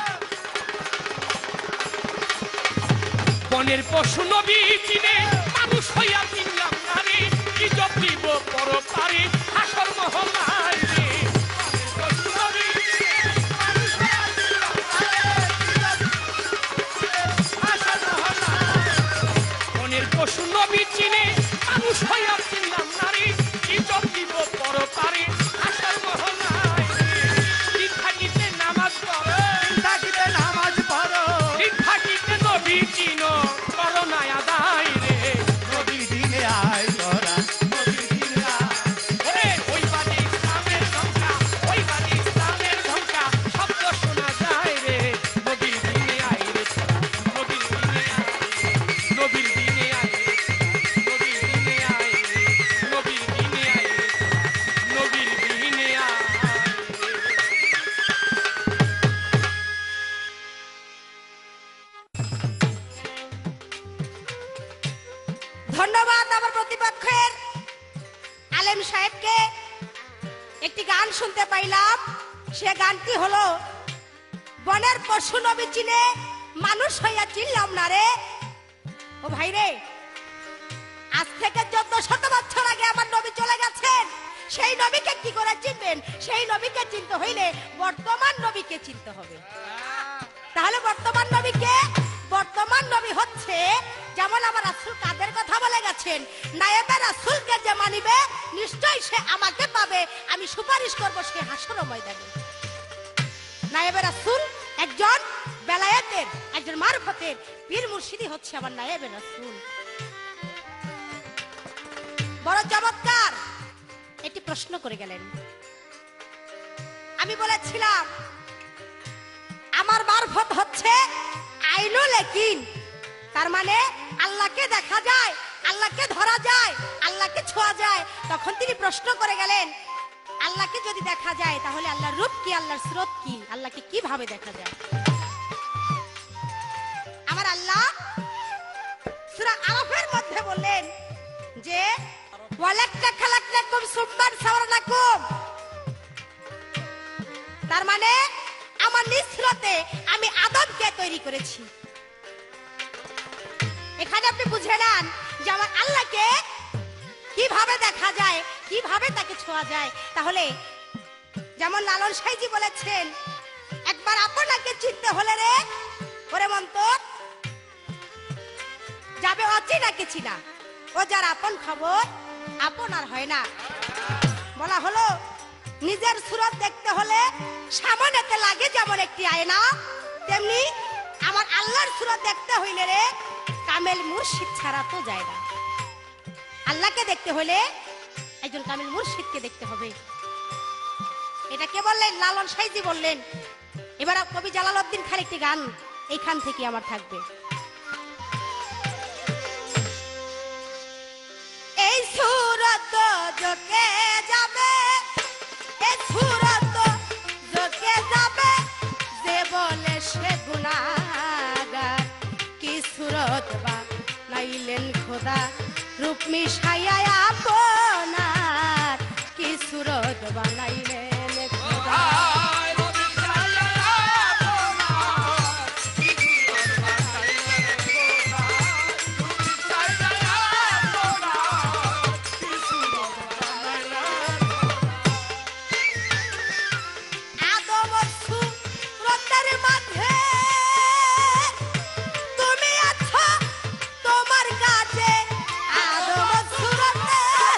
বনের পশু নবী চিনে মানুষ হইয়া চিনলাম না রে, কি জব দিব পর পারে হাসর মহল্লায় রে। পশু নবী চিনে মানুষ হইয়া চিনলাম না রে, কি জব দিব পর পারে হাসর মহল্লায় রে। দিন থাকিতে নামাজ পড়ো, দিন থাকিতে নামাজ পড়ো, দিন থাকিতে নবী চিনো, করো না আদায় রে। নবীর দিনে আয় তোরা, নবীর দিনে আয়। ওরে ওই বাদে ইসলামের ঢঙ্কা, ওই বাদে ইসলামের ঢঙ্কা শব্দ শোনা যায় রে। নবীর দিনে আয় রে তোরা, নবীর দিনে আয় রে, নবীর দিনে আয় রে তোরা, নবীর দিনে আয় রে, নবীর দিনে আয় রে তোরা, নবীর দিনে আয় রে। ধন্যবাদ আমার প্রতিপক্ষের আলেম সাহেবকে। একটি গান শুনতে পাইলাম, সে গানটি হলো, বনের পশু নবী চিনে মানুষ হইয়া চিনলাম না রে। ও ভাই রে, আজ থেকে চোদ্দ শত বছর আগে আমার নবী চলে গেছেন। সেই নবীকে কি করে চিনবেন? সেই নবীকে চিনতে হইলে বর্তমান নবীকে চিনতে হবে। তাহলে বর্তমান নবীকে, বর্তমান নবী হচ্ছে, যেমন আমার রাসূল কাদের কথা বলে গেছেন, নায়েবে রাসূলকে যে মানিবে নিশ্চয়ই সে আমাকে পাবে, আমি সুপারিশ করব সে হাসর ময়দানে। নায়েবে রাসূল একজন বেলায়েতের, একজন মারফতের পীর মুর্শিদি হচ্ছে আমার নায়েবে রাসূল। বড় চমৎকার একটি প্রশ্ন করে গেলেন। আমি বলেছিলাম আমার মারফত হচ্ছে আইনুল ইয়াকিন, তার মানে আল্লাহকে দেখা যায়, আল্লাহকে ধরা যায়, আল্লাহকে ছোঁয়া যায়। তখন তিনি প্রশ্ন করে গেলেন, আল্লাহকে যদি দেখা যায় তাহলে আল্লাহর রূপ কি, আল্লাহর সুরত কি, আল্লাহকে কিভাবে দেখা যায়? আমার আল্লাহ সূরা আরাফের মধ্যে বললেন যে ওয়ালাক্কা খালাকনাকুম সুম্মা সাওয়ারনাকুম, তার মানে আমার নিজ সুরতে আমি আদমকে তৈরি করেছি। এখানে আপনি বুঝে নেন যে আমার আল্লাহকে কিভাবে দেখা যায়, কিভাবে তাকে ছোঁয়া যায়। তাহলে যেমন লালন সাইজি বলেছেন, একবার আপনাকে চিনতে হলে রে ওরে মন্তর যাবে অচিনাকে চিনা, ও যার আপন খবর আপন আর হয় না। বলা হলো নিজের সুরত দেখতে হলে সামনেতে লাগে যেমন একটি আয়না, তেমনি আমার আল্লাহর সুরত দেখতে হইলে রে কামেল মুর্শিদ ছাড়া তো যায় না। আল্লাহকে দেখতে হলে একজন কামেল মুর্শিদকে দেখতে হবে। এটা কে বললেন? লালন সাইজি বললেন। এবার কবি জালালউদ্দিন খান একটি গান এইখান থেকে আমার থাকবে। এই সুরত জোকে যাবে, এই সুরত জোকে যাবে, যে বলে সে গুনাহগার, কি সুরত বা নাইলেন খোদা রূপ মিশাইয়া আপনার, কি সুরত বানাইলেন খোদা। তুমি আছো তোমার কাছে আদম সুরতে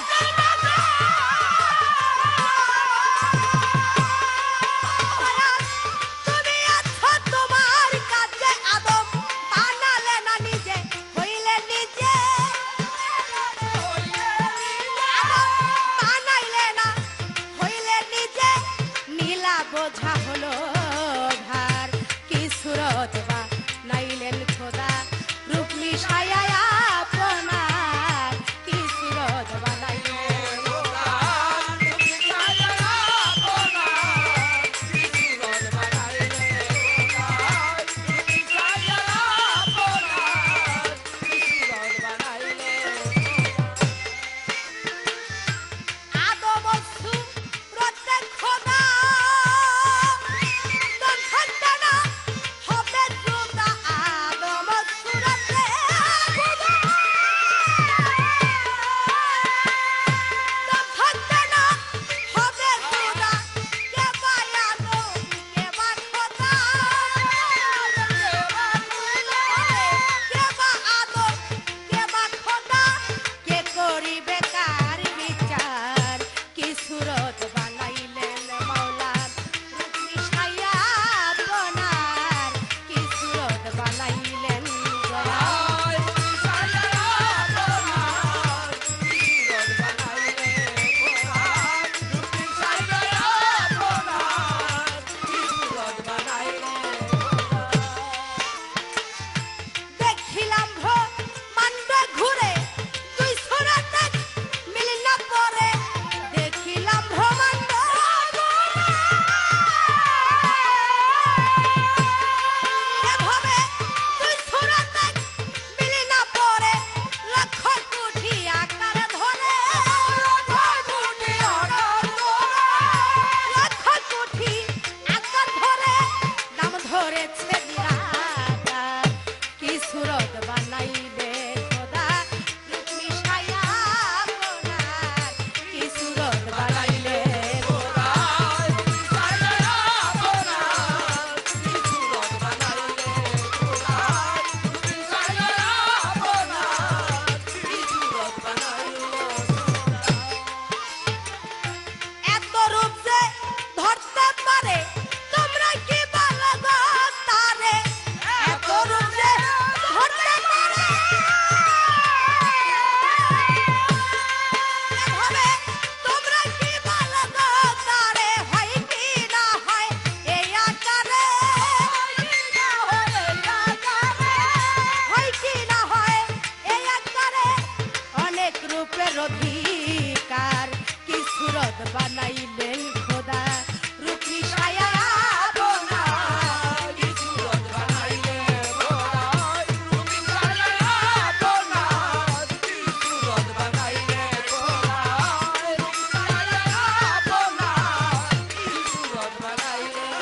কার কি সুরত বানাইলেন খোদা রূপ মিশায়া আপনার কি সুরত বানাইলেন খোদা রূপ মিশায়া আপনার কি সুরত বানাইলেন খোদা রূপ মিশায়া আপনার কি সুরত বানাইলেন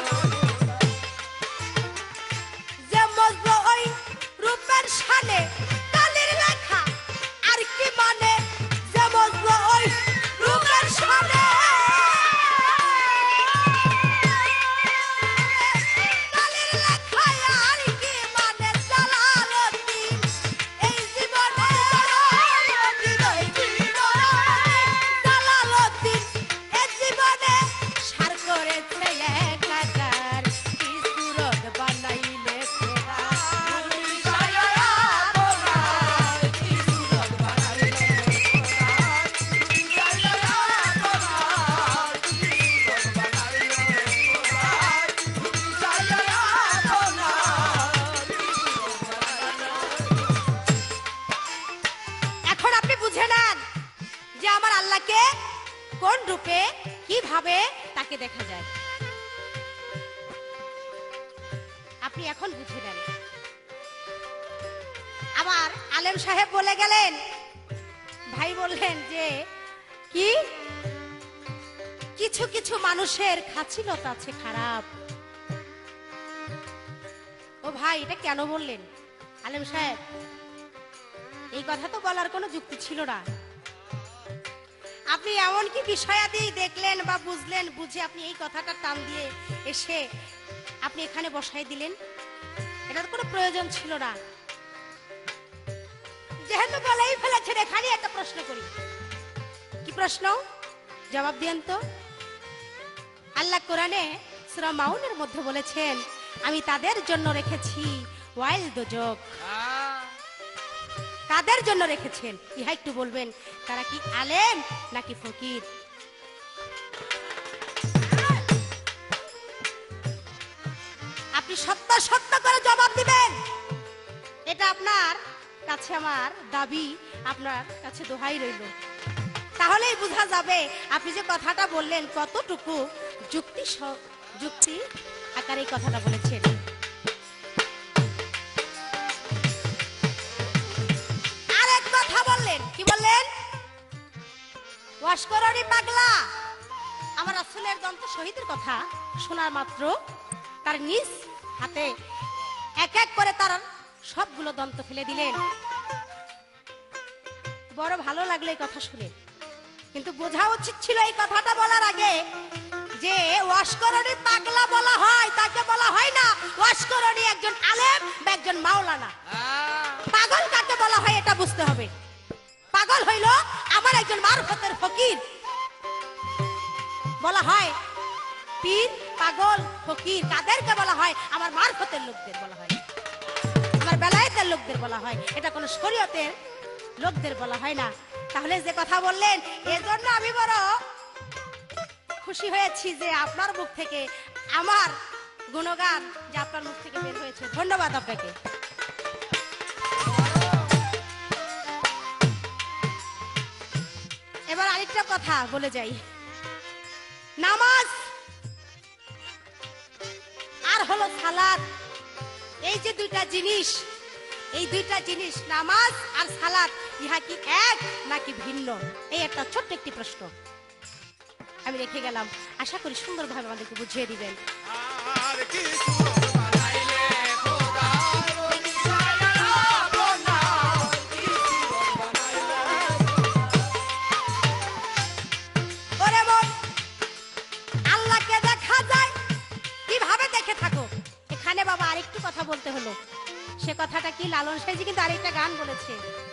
যে মজবো ওই রূপের শানে কালির লেখা আর কি মানে যে মজবো ওই রূপের শানে কালির লেখা আর কি মানে জালালউদ্দিন এই জীবনে জালালউদ্দিন এই জীবনে জালালউদ্দিন এই জীবনে সার করেছে একাকার কি সুরত বানাইলে খোদা রূপ মিশায়া আপনার কি সুরত বানাইলে খোদা রূপ মিশায়া আপনার কি সুরত বানাইলে খোদা রূপ মিশায়া আপনার কি সুরত বানাইলে। এখন আপনি বুঝে নেন যে আমার আল্লাহকে কোন রূপে কিভাবে তাকে দেখা যায় আপনি এখন বুঝে নেন আমার আলেম সাহেব বলে গেলেন ভাই বললেন যে কি কিছু কিছু মানুষের খাচিলত আছে খারাপ ও ভাই এটা কেন বললেন আলেম সাহেব এই কথা তো বলার কোনো যুক্তি ছিল না আপনি এমন কি বিষয়াদি দেখলেন বা বুঝলেন বুঝে আপনি এই কথাটা টান দিয়ে এসে আপনি এখানে বসাই দিলেন এটার কোনো প্রয়োজন ছিল না যেহেতু বলেই ফেলেছেন এখানে একটা প্রশ্ন করি কি প্রশ্ন জবাব দিয়েন তো আল্লাহ কোরআনে সূরা মাউনের মধ্যে বলেছেন আমি তাদের জন্য রেখেছি ওয়াইল দোজক কাদের জন্য রেখেছেন ইহা একটু বলবেন তারা কি আলেম নাকি ফকির আপনি সত্য সত্য করে জবাব দিবেন এটা আপনার কাছে আমার দাবি আপনার কাছে দোহাই রইল তাহলেই বোঝা যাবে আপনি যে কথাটা বললেন কতটুকু যুক্তি স- যুক্তি আকারে এই কথাটা বলেছেন আরেক কথা বললেন কি বললেন ওয়াশকরণী পাগলা আমার রাসূলের দন্ত শহীদের কথা শোনার মাত্র তার নিজ হাতে এক এক করে তার সবগুলো দন্ত ফেলে দিলেন বড় ভালো লাগলো এই কথা শুনে কিন্তু বোঝা উচিত ছিল এই কথাটা বলার আগে যে ওয়াশকরণী পাগলা বলা হয় তাকে বলা হয় না ওয়াশকরণী একজন আলেম বা একজন মাওলানা পাগল কাকে বলা হয় এটা বুঝতে হবে পাগল হইল আমার একজন মারফতের ফকির বলা হয় পীর পাগল ফকির কাদেরকে বলা হয় আমার মারফতের লোকদের বলা হয় আমার বেলায়েতের লোকদের বলা হয় এটা কোনো শরীয়তের লোকদের বলা হয় না তাহলে যে কথা বললেন এজন্য আমি বড় খুশি হয়েছি যে আপনার মুখ থেকে আমার গুণগান যে আপনার মুখ থেকে বের হয়েছে ধন্যবাদ আপনাকে এবার আরেকটা কথা বলে যাই নামাজ আর হলো সালাত এই যে দুইটা জিনিস এই দুইটা জিনিস নামাজ আর সালাত ইহা কি এক নাকি ভিন্ন এই একটা ছোট্ট একটি প্রশ্ন আমি রেখে গেলাম আশা করি সুন্দরভাবে আমাদেরকে বুঝিয়ে দিবেন আর কি সুরত বানাইলে খোদা রূপ মিশায়া আপনার কি সুরত বানাইলে ওরে মন আল্লাহকে দেখা যায় কিভাবে দেখে থাকো এখানে বাবা আরেকটু কথা বলতে হলো সে কথাটা কি লালন সাইজি কিন্তু আরেকটা গান বলেছে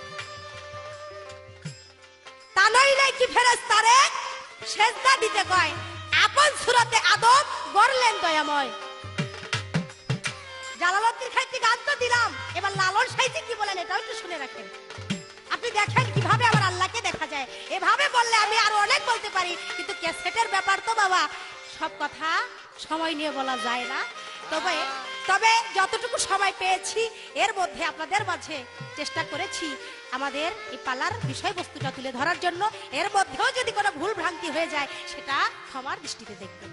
তা নইলে কি ফেরেশতারে সেজদা দিতে কয় আপন সূরতে আদম গড়লেন দয়াময় জালালউদ্দিন খাইতি গান তো দিলাম এবার লালন সাইজি কি বলেন এটাও একটু শুনে রাখেন আপনি দেখেন কিভাবে আমার আল্লাহকে দেখা যায় এভাবে বললে আমি আরো অনেক বলতে পারি কিন্তু ক্যাসেটের ব্যাপার তো বাবা সব কথা সময় নিয়ে বলা যায় না তবে তবে যতটুকু সময় পেয়েছি এর মধ্যে আপনাদের মাঝে চেষ্টা করেছি আমাদের এই পালার বিষয়বস্তুটা তুলে ধরার জন্য। এর মধ্যেও যদি কোনো ভুল ভ্রান্তি হয়ে যায় সেটা ক্ষমার দৃষ্টিতে দেখবেন।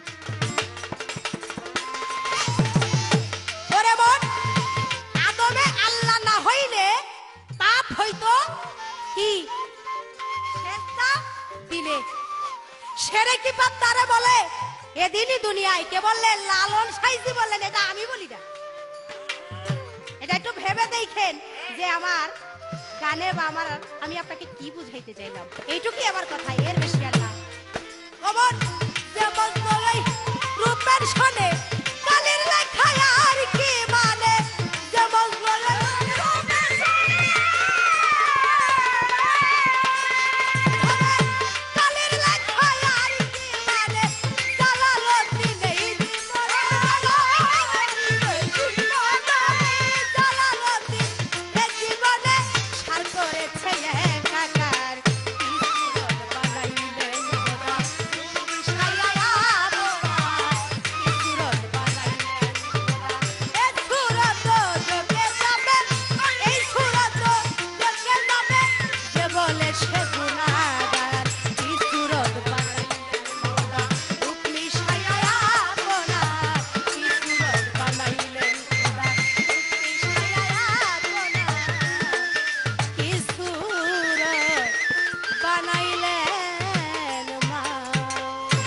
ওরে বোন, আদমে আল্লাহ না হইলে পাপ হইতো কি সেজদা দিলে। সেরে কি পাপ তারে বলে এদিনই দুনিয়ায় কে বললেন লালন সাইজি বললেন, এটা আমি বলি না। এটা একটু ভেবে দেখেন যে আমার গানে বা আমার আমি আপনাকে কি বুঝাইতে চাইলাম। এইটুকুই আমার কথা, এর বেশি আর না। খবর যেমন বলে রূপের শোনে কালের লেখায় আর কি মানে, যেমন বলে কালের লেখায় আর কি মানে, জালালউদ্দিন এই জীবনে জালালউদ্দিন এই জীবনে সার করেছে একাকার। কি সুরত বানাইলেন খোদা, সায়া বোরা, কি সুরত বানাইলেন খোদা। এই সুরত যোগে যাবে, এই সুরত যোগে যাবে, যে বলে সে গুনাহগার। কি সুরত বানাইলেন খোদা, রূপলি সায়া বোরা, কি সুরত বানাইলেন খোদা, রূপলি সায়া বোরা, কি সুরত বানাইলেন মাওলা।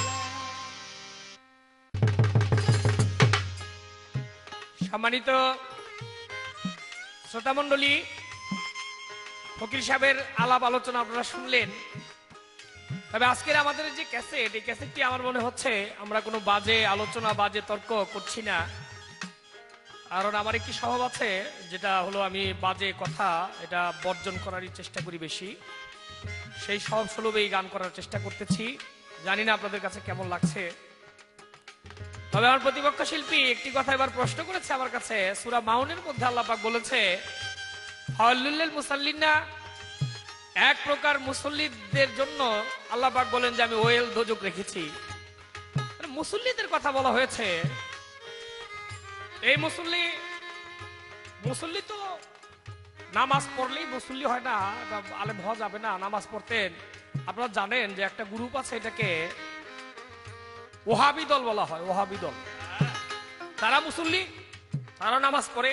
সম্মানিত শ্রোতামণ্ডলী, ফকির সাহেবের আলাপ আলোচনা আপনারা শুনলেন। তবে আজকের আমাদের যে ক্যাসেট, এই ক্যাসেটটি আমার মনে হচ্ছে আমরা কোনো বাজে আলোচনা বাজে তর্ক করছি না। কারণ আমার একটি স্বভাব আছে, যেটা হলো আমি বাজে কথা এটা বর্জন করারই চেষ্টা করি বেশি। সেই স্বভাব সুলভেই গান করার চেষ্টা করতেছি। জানি না আপনাদের কাছে কেমন লাগছে। তবে আমার প্রতিপক্ষ শিল্পী একটি কথা এবার প্রশ্ন করেছে আমার কাছে। সূরা মাউনের মধ্যে আল্লাহ পাক বলেছে ফাওয়াইলুল মুসাল্লিনা, এক প্রকার মুসল্লিদের জন্য আল্লাহ পাক বলেন যে আমি ওয়েল দোজক রেখেছি। মানে মুসল্লিদের কথা বলা হয়েছে। এই মুসল্লি মুসল্লি তো নামাজ পড়লেই মুসল্লি হয় না, এটা আলেম হওয়া যাবে না। নামাজ পড়তেন। আপনারা জানেন যে একটা গ্রুপ আছে, এটাকে ওহাবি দল বলা হয়। ওহাবি দল, তারা মুসল্লি, তারা নামাজ পড়ে,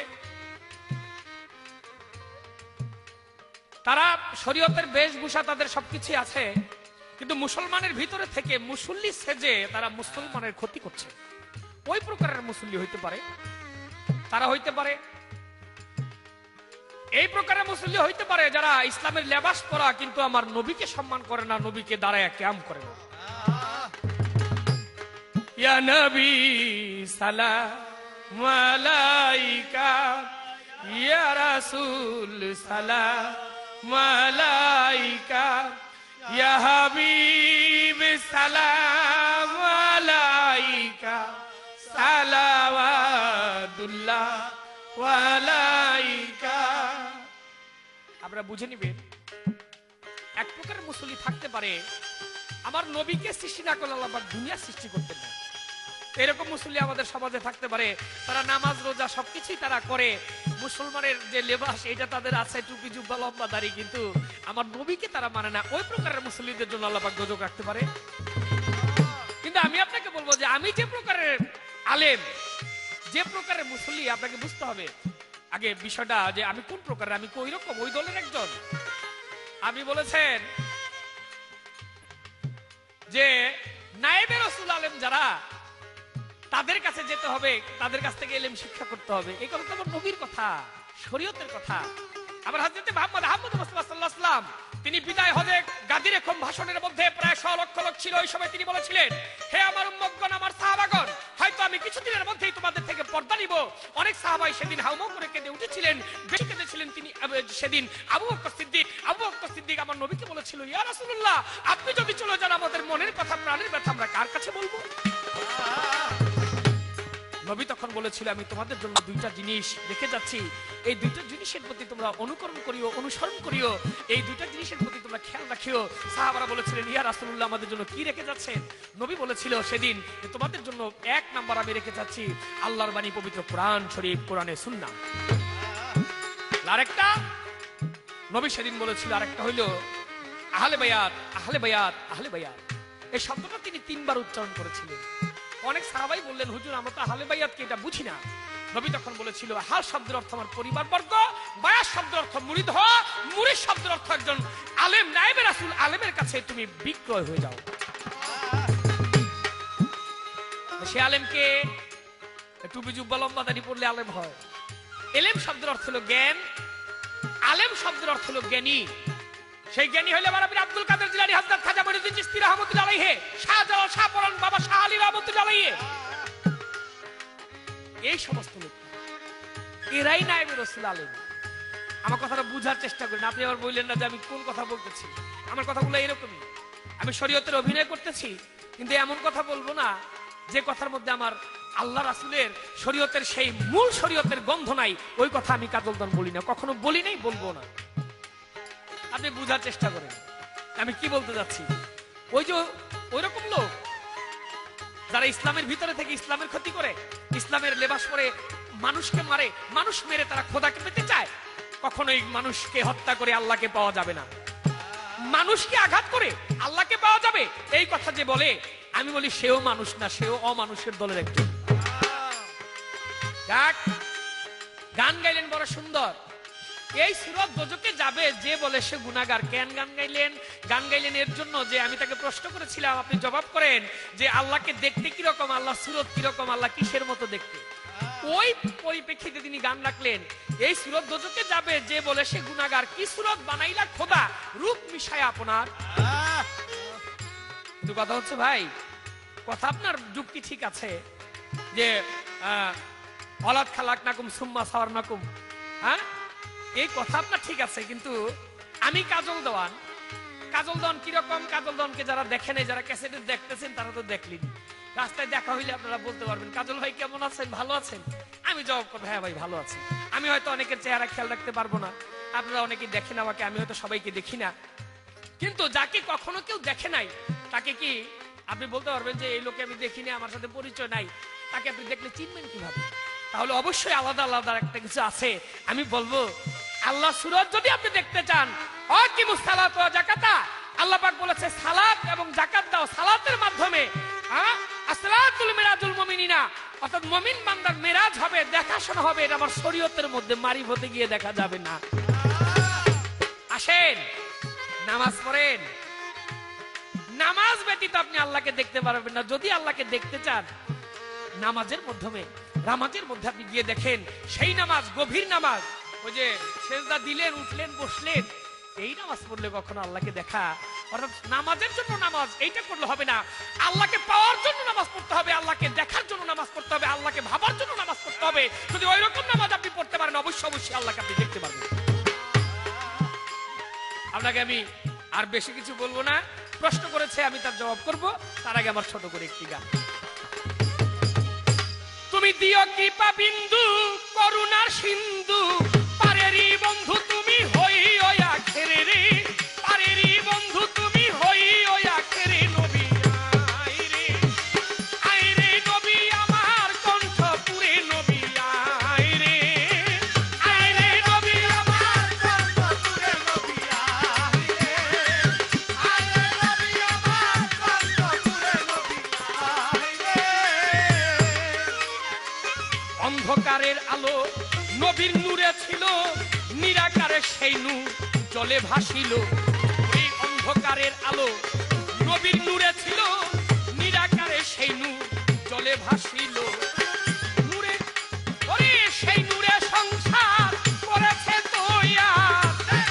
তারা শরীয়তের বেশভূষা তাদের সবকিছু আছে, কিন্তু মুসলমানের ভিতরে থেকে মুসল্লি সেজে তারা মুসলমানের ক্ষতি করছে। ওই প্রকারের মুসল্লি হইতে পারে, তারা হইতে পারে। এই প্রকারের মুসল্লি হইতে পারে যারা ইসলামের লেবাস পরা কিন্তু আমার নবীকে সম্মান করে না, নবীকে দাঁড়ায় ক্যাম করে না। ইয়া নবী সালাম আলাইকা, ইয়া রাসূল সালাম আলাইকা, ইয়া হাবিব সালাম আলাইকা, সালাওয়াতুল্লাহ আলাইকা। আমরা বুঝে নিবেন, এক প্রকারের মুসল্লি থাকতে পারে আমার নবীকে সৃষ্টি না করলে আল্লাহ পাক দুনিয়া সৃষ্টি করতেন না। এরকম মুসল্লি আমাদের সমাজে থাকতে পারে। তারা নামাজ রোজা সবকিছুই তারা করে, মুসলমানের যে লেবাস এটা তাদের আছে, টুপি জুব্বা লম্বা দাড়ি, কিন্তু আমার নবীকে তারা মানে না। ওই প্রকারের মুসল্লিদের জন্য আল্লাহ পাক দোজখ রাখতে পারে। কিন্তু আমি আপনাকে বলবো যে আমি যে প্রকারের আলেম, যে প্রকারের মুসল্লি, আপনাকে বুঝতে হবে আগে বিষয়টা যে আমি কোন প্রকারের, আমি ওই রকম ওই দলের একজন। আপনি বলেছেন যে নায়েবে রাসূল আলেম যারা, তাদের কাছে যেতে হবে, তাদের কাছ থেকে ইলম শিক্ষা করতে হবে। এই কথা তো আমার নবীর কথা, শরীয়তের কথা। আবার হযরত মুহাম্মদ আহমদ মুস্তাফা সাল্লাল্লাহু আলাইহি ওয়াসাল্লাম তিনি বিদায় হজে গাদির এরকম ভাষণের মধ্যে প্রায় শ লক্ষ লোক ছিল। ওই সময় তিনি বলেছিলেন, হে আমার উম্মতগণ, আমার সাহাবাগণ, হয়তো আমি কিছুদিনের মধ্যেই তোমাদের থেকে পর্দা নিব। অনেক সাহাবাই সেদিন হাউমাউ করে কেঁদে উঠেছিলেন, বেশি কেঁদেছিলেন তিনি সেদিন আবু বকর সিদ্দিক। আবু বকর সিদ্দিক আমার নবীকে বলেছিল, ইয়া রাসূলুল্লাহ, আপনি যদি চলে যান আমাদের মনের কথা, প্রাণের ব্যথা আমরা কার কাছে বলবো? নবী তখন বলেছিল, আমি তোমাদের জন্য দুইটা জিনিস রেখে যাচ্ছি, এই দুইটা জিনিসের প্রতি তোমরা অনুকরণ করিও, অনুসরণ করিও, এই দুইটা জিনিসের প্রতি তোমরা খেয়াল রাখিও। সাহাবারা বলেছিলেন, ইয়া রাসূলুল্লাহ, আমাদের জন্য কি রেখে যাচ্ছেন? নবী বলেছিল সেদিন, তোমাদের জন্য এক নাম্বার আমি রেখে যাচ্ছি আল্লাহর বাণী পবিত্র কোরআন শরীফ, কোরআনে সুন্নাহ। আরেকটা নবী সেদিন বলেছিল। আরেকটা হইল আহলে বায়াত, আহলে বায়াত, আহলে বায়াত। এই শব্দটা তিনি তিনবার উচ্চারণ করেছিলেন। অনেক সাহাবাই বললেন, হুজুর আমরা তো আহলে বায়াতকে এটা বুঝি না। নবী তখন বলেছিল, আহল শব্দের অর্থ আমার পরিবার বর্গ, বায়াত শব্দের অর্থ মুরিদ হওয়া, মুরিদ শব্দের অর্থ একজন আলেম, নায়েবে রাসূল, আলেমের কাছে তুমি বিক্রয় হয়ে যাও। সে আলেমকে টুপি জুব্বা লম্বা দাড়ি পড়লে আলেম হয়। এলেম শব্দের অর্থ হলো জ্ঞান, আলেম শব্দের অর্থ হলো জ্ঞানী। সেই জ্ঞানী হইলে বারাবি আব্দুল কাদের জিলানী, হযরত খাজা মঈনুদ্দিন চিশতি রাহমাতুল্লাহ আলাইহি, শাহজালাল, শাহপরান, বাবা শাহ আলী রাহমাতুল্লাহ আলাইহি, এই সমস্ত লোক এরাই নায়েবে রাসূল আলেম। আমার কথাটা বুঝার চেষ্টা করেন। আপনি আবার বললেন না যে আমি কোন কথা বলতেছি। আমার কথাগুলো এরকমই। আমি শরীয়তের অভিনয় করতেছি, কিন্তু এমন কথা বলবো না যে কথার মধ্যে আমার আল্লাহ রাসূলের শরীয়তের সেই মূল শরীয়তের গন্ধ নাই। ওই কথা আমি কাজলদান বলি না, কখনো বলি নাই, বলবো না। আপনি বুঝার চেষ্টা করেন আমি কি বলতে যাচ্ছি। ওই যে ওই রকম লোক যারা ইসলামের ভিতরে থেকে ইসলামের ক্ষতি করে, ইসলামের লেবাস পরে মানুষকে মারে, মানুষ মেরে তারা খোদাকে পেতে চায়। কখনোই মানুষকে হত্যা করে আল্লাহকে পাওয়া যাবে না। মানুষকে আঘাত করে আল্লাহকে পাওয়া যাবে এই কথা যে বলে, আমি বলি সেও মানুষ না, সেও অমানুষের দলের একজন। গান গাইলেন বড় সুন্দর, এই সূরা দোজখে যাবে যে বলে সে গুনাহগার। কেন গান গাইলেন? গান গাইলেন এর জন্য যে আমি তাকে প্রশ্ন করেছিলাম, আপনি জবাব করেন যে আল্লাহকে দেখতে কিরকম, আল্লাহ সূরত কিরকম, আল্লাহ কিসের মতো দেখতে। ওই পরিপ্রেক্ষিতে তিনি গান রাখলেন, এই সূরা দোজখে যাবে যে বলে সে গুনাহগার, কি সূরত বানাইলা খোদা, রূপ মিশায় আপনার। কিন্তু কথা হচ্ছে ভাই, কথা আপনার যুক্তি ঠিক আছে যে অলাদ খালাকনাকুম সুম্মা সাওয়ারনাকুম, হ্যাঁ এই কথা আপনার ঠিক আছে, কিন্তু আমি কাজল দেওয়ান, কাজল দেওয়ান কিরকম, কাজল দেওয়ানকে যারা দেখেন, যারা ক্যাসেটে দেখতেছেন তারা তো দেখলেন। রাস্তায় দেখা হইলে আপনারা বলতে পারবেন, কাজল ভাই কেমন আছেন, ভালো আছেন? আমি জবাব করবো, হ্যাঁ ভাই ভালো আছি। আমি হয়তো অনেকের চেহারা খেয়াল রাখতে পারবো না, আপনারা অনেকেই দেখেন আমাকে, আমি হয়তো সবাইকে দেখি না। কিন্তু যাকে কখনো কেউ দেখে নাই তাকে কি আপনি বলতে পারবেন যে এই লোকে আমি দেখিনি, আমার সাথে পরিচয় নাই, তাকে আপনি দেখলে চিনবেন কিভাবে? তাহলে অবশ্যই আলাদা আলাদা একটা কিছু আছে। আমি বলবো আল্লাহ সূরত যদি আপনি দেখতে চান, আকিমুস সালাত ওয়া যাকাতা, আল্লাহ পাক বলেছে সালাত এবং যাকাত দাও। সালাতের মাধ্যমে আসসালাতুল মিরাজুল মুমিনিনা, অর্থাৎ মুমিন বান্দার মিরাজ হবে, দেখাশোনা হবে। এটা আমার শরীয়তের মধ্যে মারিফতে গিয়ে দেখা যাবে না। আসেন নামাজ পড়েন, নামাজ ব্যতীত আপনি আল্লাহকে দেখতে পারবেন না। যদি আল্লাহকে দেখতে চান নামাজের মাধ্যমে, নামাজের মধ্যে আপনি গিয়ে দেখেন সেই নামাজ, গভীর নামাজ, ওই যে সেজদা দিলেন, উঠলেন, বসলেন, এই নামাজ পড়লে কখনো আল্লাহকে দেখা, অর্থাৎ নামাজের জন্য নামাজ এইটা করলে হবে না। আল্লাহকে পাওয়ার জন্য নামাজ পড়তে হবে, আল্লাহকে দেখার জন্য নামাজ পড়তে হবে, আল্লাহকে ভাবার জন্য নামাজ পড়তে হবে। যদি ওই রকম নামাজ আপনি পড়তে পারেন, অবশ্যই অবশ্যই আল্লাহকে আপনি দেখতে পারবেন। আপনাকে আমি আর বেশি কিছু বলবো না। প্রশ্ন করেছে, আমি তার জবাব করব। তার আগে আমার ছোট করে একটি গান। তুমি দিও কি পাবিন্দু করুণার সিন্ধু, পারেরি বন্ধু তুমি হই ওই আখেরে রে, পারেরি বন্ধু তুমি হই ওই আখেরে। নবী আয় রে, আয় রে নবী আমার কণ্ঠ পুরে, নবী আয় রে, আয় রে নবী আমার কণ্ঠ পুরে, নবী আয় রে, আয় রে নবী আমার কণ্ঠ পুরে, নবী আয় রে। অন্ধকারের আলো নবীর নূরে ছিল, নিরাকারে সেই নূর জলে ভাসিল। এই অন্ধকারের আলো নবীর নূরে ছিল, নিরাকারে সেই নূর জলে ভাসিল। নূরে ওরে সেই নূরে সংসার করেছে তৈয়ার,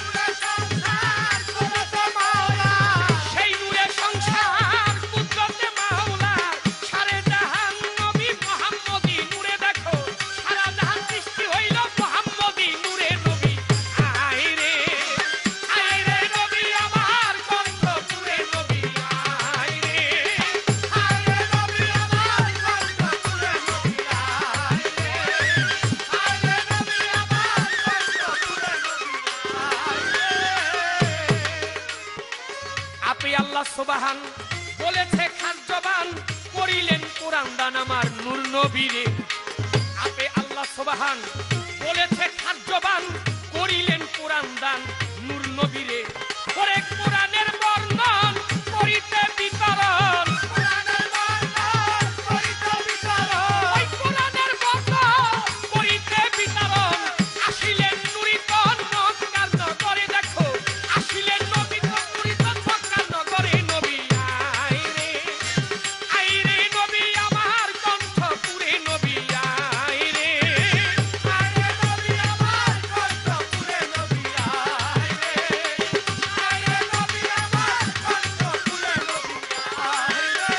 সেই নূরে সংসার কুদরতে মাওলা। সারে জাহান নবী মুহাম্মদী নূরে দেখো, সারা জাহান সৃষ্টি হইল মুহাম্মদী নূরে। নবী আয় রে, আয় রে নবী আমার কণ্ঠ পুরে, নবী আয় রে, আয় রে নবী আমার কণ্ঠ পুরে, নবী আয় রে, আয় রে নবী আমার কণ্ঠ পুরে, নবী আয় রে। আপনি আল্লাহ সুবহান বলেছে খাদ্যবান, করিলেন কোরআন দান আমার নূর নবীরে। আপনি আল্লাহ সুবহান বলেছে খাদ্যবান, করিলেন কোরআন দান নূর নবীরে ওরে কোরআনের বর্ণন করিতে বিতরণ কোরআনের বর্ণন করিতে বিতরণ ওই কোরআনের বর্ণন করিতে বিতরণ আসিলেন নুরিতন মক্কার নগরে দেখো আসিলেন নবী নুরিতন মক্কার নগরে নবী আইরে আইরে নবী আমার কণ্ঠ পুরে নবী আইরে আরে নবী আমার কণ্ঠ পুরে নবী আইরে আরে নবী আমার কণ্ঠ পুরে নবী আইরে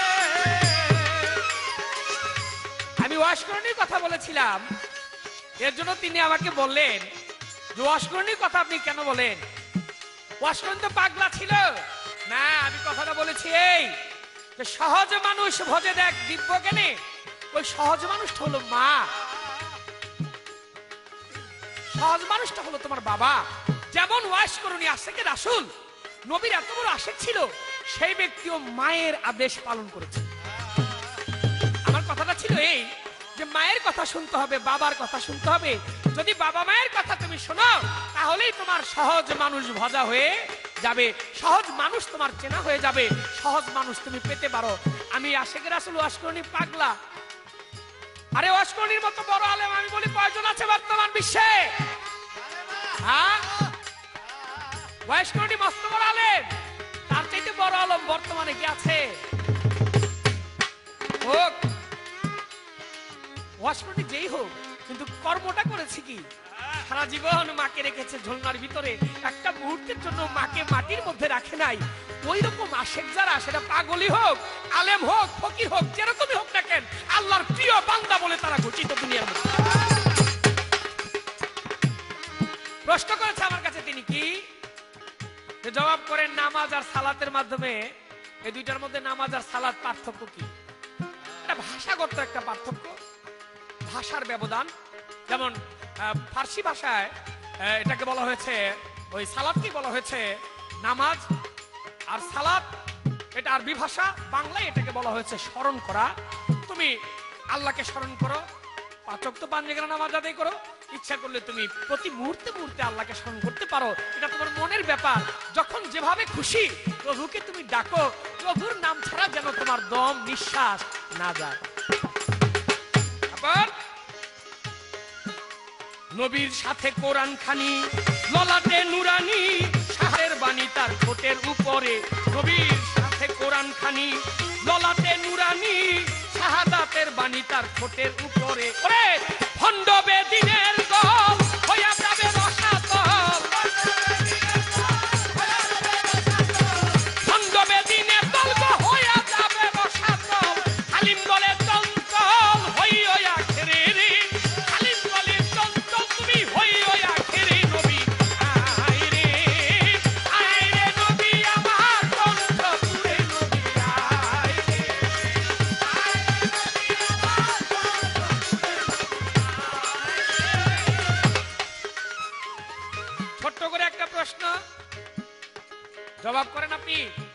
আমি ওয়াশকরণীর কথা বলেছিলাম এর জন্য তিনি আমাকে বললেন যে ওয়াশকরণীর কথা আপনি কেন বলেন ওয়াশকরণ তো পাগলা ছিল না আমি কথাটা বলেছি এই যে সহজ মানুষ ভজে দেখ দিব্য জ্ঞানে ওই সহজ মানুষটা হলো মা সহজ মানুষটা হলো তোমার বাবা যেমন ওয়াশকরণী আশেকে রাসূল নবীর এত বড় আশেক ছিল সেই ব্যক্তিও মায়ের আদেশ পালন করেছে আমার কথাটা ছিল এই যে মায়ের কথা শুনতে হবে বাবার কথা শুনতে হবে যদি বাবা মায়ের কথা তুমি শোনো তাহলেই তোমার সহজ মানুষ ভজা হয়ে যাবে সহজ মানুষ তোমার চেনা হয়ে যাবে সহজ মানুষ তুমি পেতে পারো আমি আশেক রাসূল ওয়াশকরণী পাগলা আরে ওয়াশকরণীর মতো বড় আলেম আমি বলি কয়জন আছে বর্তমান বিশ্বে হ্যাঁ ওয়াশকরণী মস্ত বড় আলেম তার চাইতে বড় আলেম বর্তমানে কি আছে হোক ওয়াশকরণী যেই হোক কিন্তু কর্মটা করেছে কি সারা জীবন মাকে রেখেছে ঝোলনার ভিতরে একটা মুহূর্তের জন্য মাকে মাটির মধ্যে রাখে নাই ওই রকম আশেক যারা সেটা পাগলি হোক আলেম হোক ফকির হোক যেরকমই হোক না কেন আল্লাহর প্রিয় বান্দা বলে তারা ঘোষিত দুনিয়ার মধ্যে প্রশ্ন করেছে আমার কাছে তিনি কি যে জবাব করেন নামাজ আর সালাতের মাধ্যমে এই দুইটার মধ্যে নামাজ আর সালাত পার্থক্য কি এটা ভাষাগত একটা পার্থক্য ভাষার ব্যবধান যেমন আহ, ফার্সি ভাষায় আহ, এটাকে বলা হয়েছে ওই সালাতকে বলা হয়েছে নামাজ আর সালাত এটা আরবি ভাষা বাংলায় এটাকে বলা হয়েছে স্মরণ করা তুমি আল্লাহকে স্মরণ করো পাঁচ ওয়াক্ত পাঁচ জায়গায় নামাজ আদায় করো ইচ্ছা করলে তুমি প্রতি মুহূর্তে মুহূর্তে আল্লাহকে স্মরণ করতে পারো এটা তোমার মনের ব্যাপার যখন যেভাবে খুশি প্রভুকে তুমি ডাকো প্রভুর নাম ছাড়া যেন তোমার দম নিঃশ্বাস না যায় আবার নবীর সাথে কোরআন খানি ললাটে নুরানি শাহের বাণী তার ঠোঁটের উপরে নবীর সাথে কোরআন খানি ললাটে নুরানি শাহাদাতের বাণী তার ঠোঁটের উপরে ওরে ভণ্ড বেদিনের দল হইয়া যাবে রসাতল ভণ্ড বেদিনের দল গো হইয়া যাবে রসাতল হালিম বলে চঞ্চল হইয়া খেরে রে হালিম বলে চঞ্চল তুমি হইয়া খেরে নবী আইরে আইরে নবী আমার কণ্ঠ পুরে নবী আইরে ছোট্ট করে একটা প্রশ্ন জবাব করেন আপনি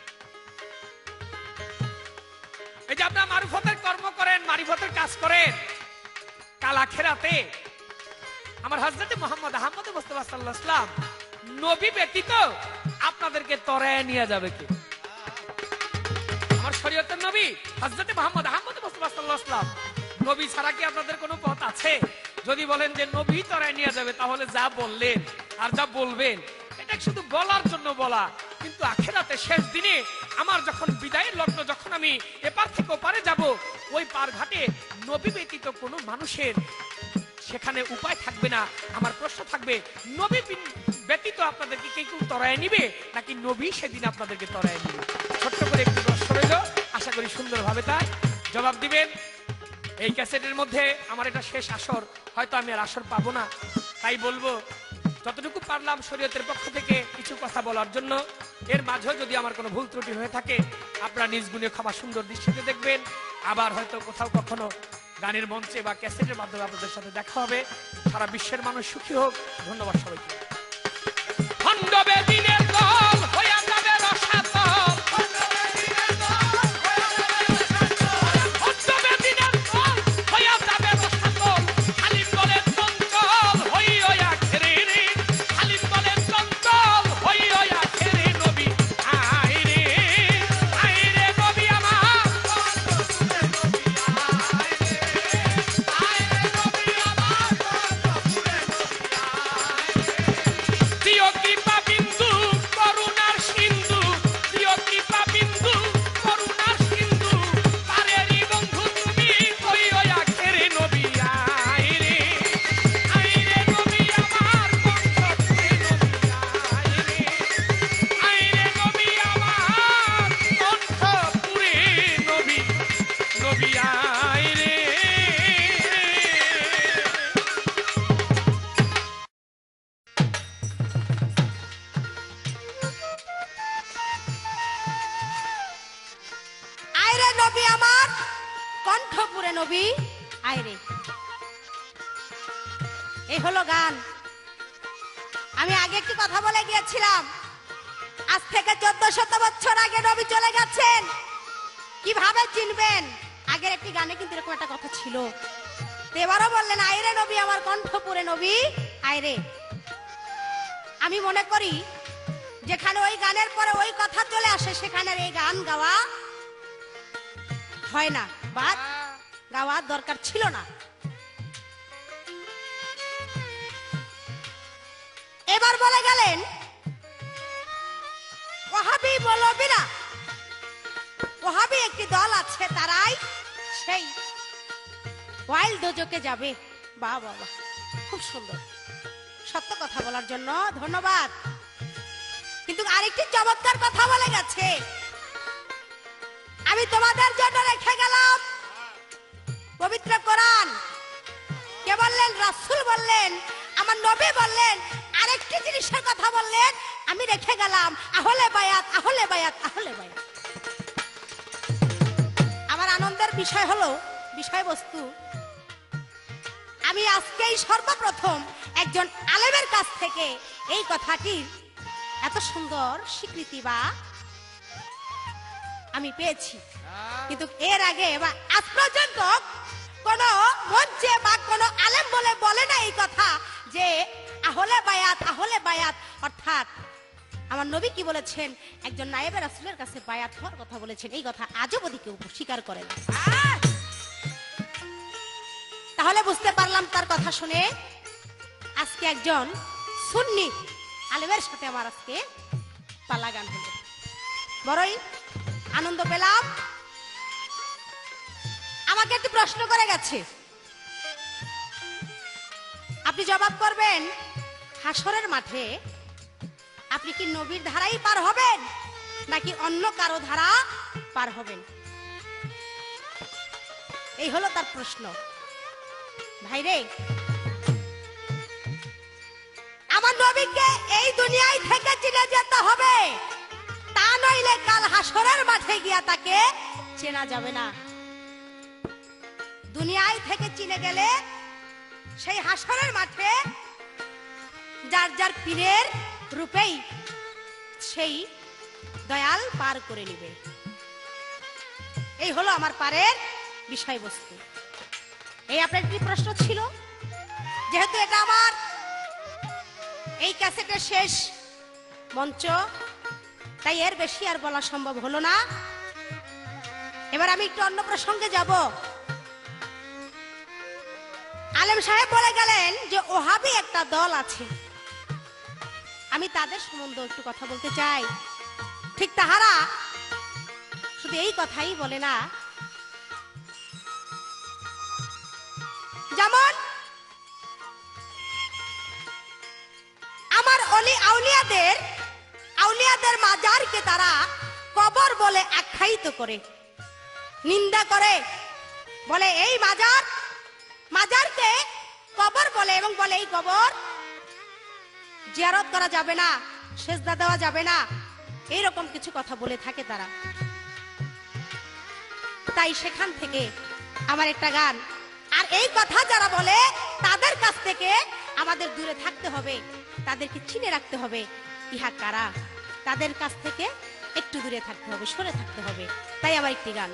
এই যে আপনার মারিফতের কর্ম করেন মারিফতের কাজ করেন কাল আখিরাতে আমার হযরত মুহাম্মদ আহমদ মুস্তাফা সাল্লাল্লাহু আলাইহি ওয়াসাল্লাম নবী ব্যতীত আপনাদেরকে তরায় নিয়ে যাবে কে আমার শরীয়তের নবী হযরত মুহাম্মদ আহমদ মুস্তাফা সাল্লাল্লাহু আলাইহি ওয়াসাল্লাম নবী ছাড়া কি আপনাদের কোনো পথ আছে যদি বলেন যে নবী তরায় নিয়ে যাবে তাহলে যা বললেন আর যা বলবেন এটা শুধু বলার জন্য বলা কিন্তু আখিরাতে শেষ দিনে আমার যখন বিদায়ের লগ্ন যখন আমি এপার থেকে ওপারে যাব ওই পার ঘাটে নবী ব্যতীত কোনো মানুষের সেখানে উপায় থাকবে না আমার প্রশ্ন থাকবে নবী ব্যতীত আপনাদেরকে কে কেউ তরায় নিবে নাকি নবী সেদিন আপনাদেরকে তরায় নিবে ছোট্ট করে একটু প্রশ্ন রইল আশা করি সুন্দরভাবে তার জবাব দিবেন এই ক্যাসেটের মধ্যে আমার এটা শেষ আসর হয়তো আমি আর আসর পাবো না তাই বলবো যতটুকু পারলাম শরীয়তের পক্ষ থেকে কিছু কথা বলার জন্য এর মাঝেও যদি আমার কোনো ভুল ত্রুটি হয়ে থাকে আপনারা নিজ গুণে ক্ষমা সুন্দর দৃষ্টিতে দেখবেন আবার হয়তো কোথাও কখনো গানের মঞ্চে বা ক্যাসেটের মাধ্যমে আপনাদের সাথে দেখা হবে সারা বিশ্বের মানুষ সুখী হোক ধন্যবাদ সবাইকে খণ্ড বেদিনের দল হইয়া যাবে রসাতল হইয়া নবী আমার কণ্ঠপুরে নবী আইরে। এই হলো গান। আমি আগে একটি কথা বলে গিয়েছিলাম, আজ থেকে চোদ্দ শত বছর আগে নবী চলে গেছেন, কিভাবে চিনবেন? আগের একটি গানে কিন্তু এরকম একটা কথা ছিল। এবারও বললেন আইরে নবী আমার কণ্ঠপুরে নবী আইরে। আমি মনে করি যেখানে ওই গানের পরে ওই কথা চলে আসে সেখানে এই গান গাওয়া হয় না বা গাওয়ার দরকার ছিল না। এবার বলে গেলেন ওহাবি মৌলবীরা, ওহাবি একটি দল আছে, তারাই সেই ওয়াইল্ড দোজকে যাবে। বাহ বাহ বাহ, খুব সুন্দর, সত্য কথা বলার জন্য ধন্যবাদ। কিন্তু আরেকটি চমৎকার কথা বলে গেছে, আমি তোমাদের জন্য রেখে গেলাম পবিত্র কোরআন। কে বললেন? রাসূল বললেন, আমার নবী বললেন, আরেকটি জিনিসের কথা বললেন, আমি রেখে গেলাম আহলে বায়াত, আহলে বায়াত, আহলে বায়াত। আমার আনন্দের বিষয় হলো বিষয়বস্তু, আমি আজকেই সর্বপ্রথম একজন আলেমের কাছ থেকে এই কথাটির এত সুন্দর স্বীকৃতি বা আমি পেয়েছি। কিন্তু এর আগে বা আজ পর্যন্ত কোন মঞ্চে বা কোন আলেম বলে বলে না এই কথা যে আহলে বায়াত, আহলে বায়াত, অর্থাৎ আমার নবী কি বলেছেন, একজন নায়েবে রাসূলের কাছে বায়াত হওয়ার কথা বলেছেন, এই কথা আজও অবধি কেউ স্বীকার করে না। তাহলে বুঝতে পারলাম তার কথা শুনে আজকে একজন সুন্নি আলেমের সাথে আমার আজকে পালা গান হলো, বড়ই আনন্দ পেলাম। আমাকে একটি প্রশ্ন করে গেছে, আপনি জবাব করবেন, হাসরের মাঠে আপনি কি নবীর ধারাই পার হবেন নাকি অন্য কারো ধারা পার হবেন? এই হলো তার প্রশ্ন। ভাইরে, আমার নবীকে এই দুনিয়ায় থেকে চিনে যেতে হবে, তা নইলে কাল হাসরের মাঠে গিয়া তাকে চেনা যাবে না। দুনিয়ায় থেকে চিনে গেলে সেই হাসরের মাঠে যার যার পীরের রূপেই সেই দয়াল পার করে নিবে। এই হলো আমার পারের বিষয়বস্তু। এই আপনার কি প্রশ্ন ছিল? যেহেতু এটা আমার এই ক্যাসেটের শেষ মঞ্চ, তাই এর বেশি আর বলা সম্ভব হলো না। এবার আমি একটু অন্য প্রসঙ্গে যাব। আলেম সাহেব বলে গেলেন যে ওহাবি একটা দল আছে, আমি তাদের সম্বন্ধে একটু কথা বলতে চাই। ঠিক তাহারা শুধু এই কথাই বলে না, যেমন আমার অলি আউলিয়াদের আউলিয়াদের মাজারকে তারা কবর বলে আখ্যায়িত করে, নিন্দা করে, বলে এই মাজার মাজারকে কবর বলে এবং বলে এই কবর জিয়ারত করা যাবে না, সেজদা দেওয়া যাবে না, এইরকম কিছু কথা বলে থাকে তারা। তাই সেখান থেকে আমার একটা গান, আর এই কথা যারা বলে তাদের কাছ থেকে আমাদের দূরে থাকতে হবে, তাদেরকে চিনে রাখতে হবে ইহা কারা, তাদের কাছ থেকে একটু দূরে থাকতে হবে, সরে থাকতে হবে। তাই আমার একটি গান,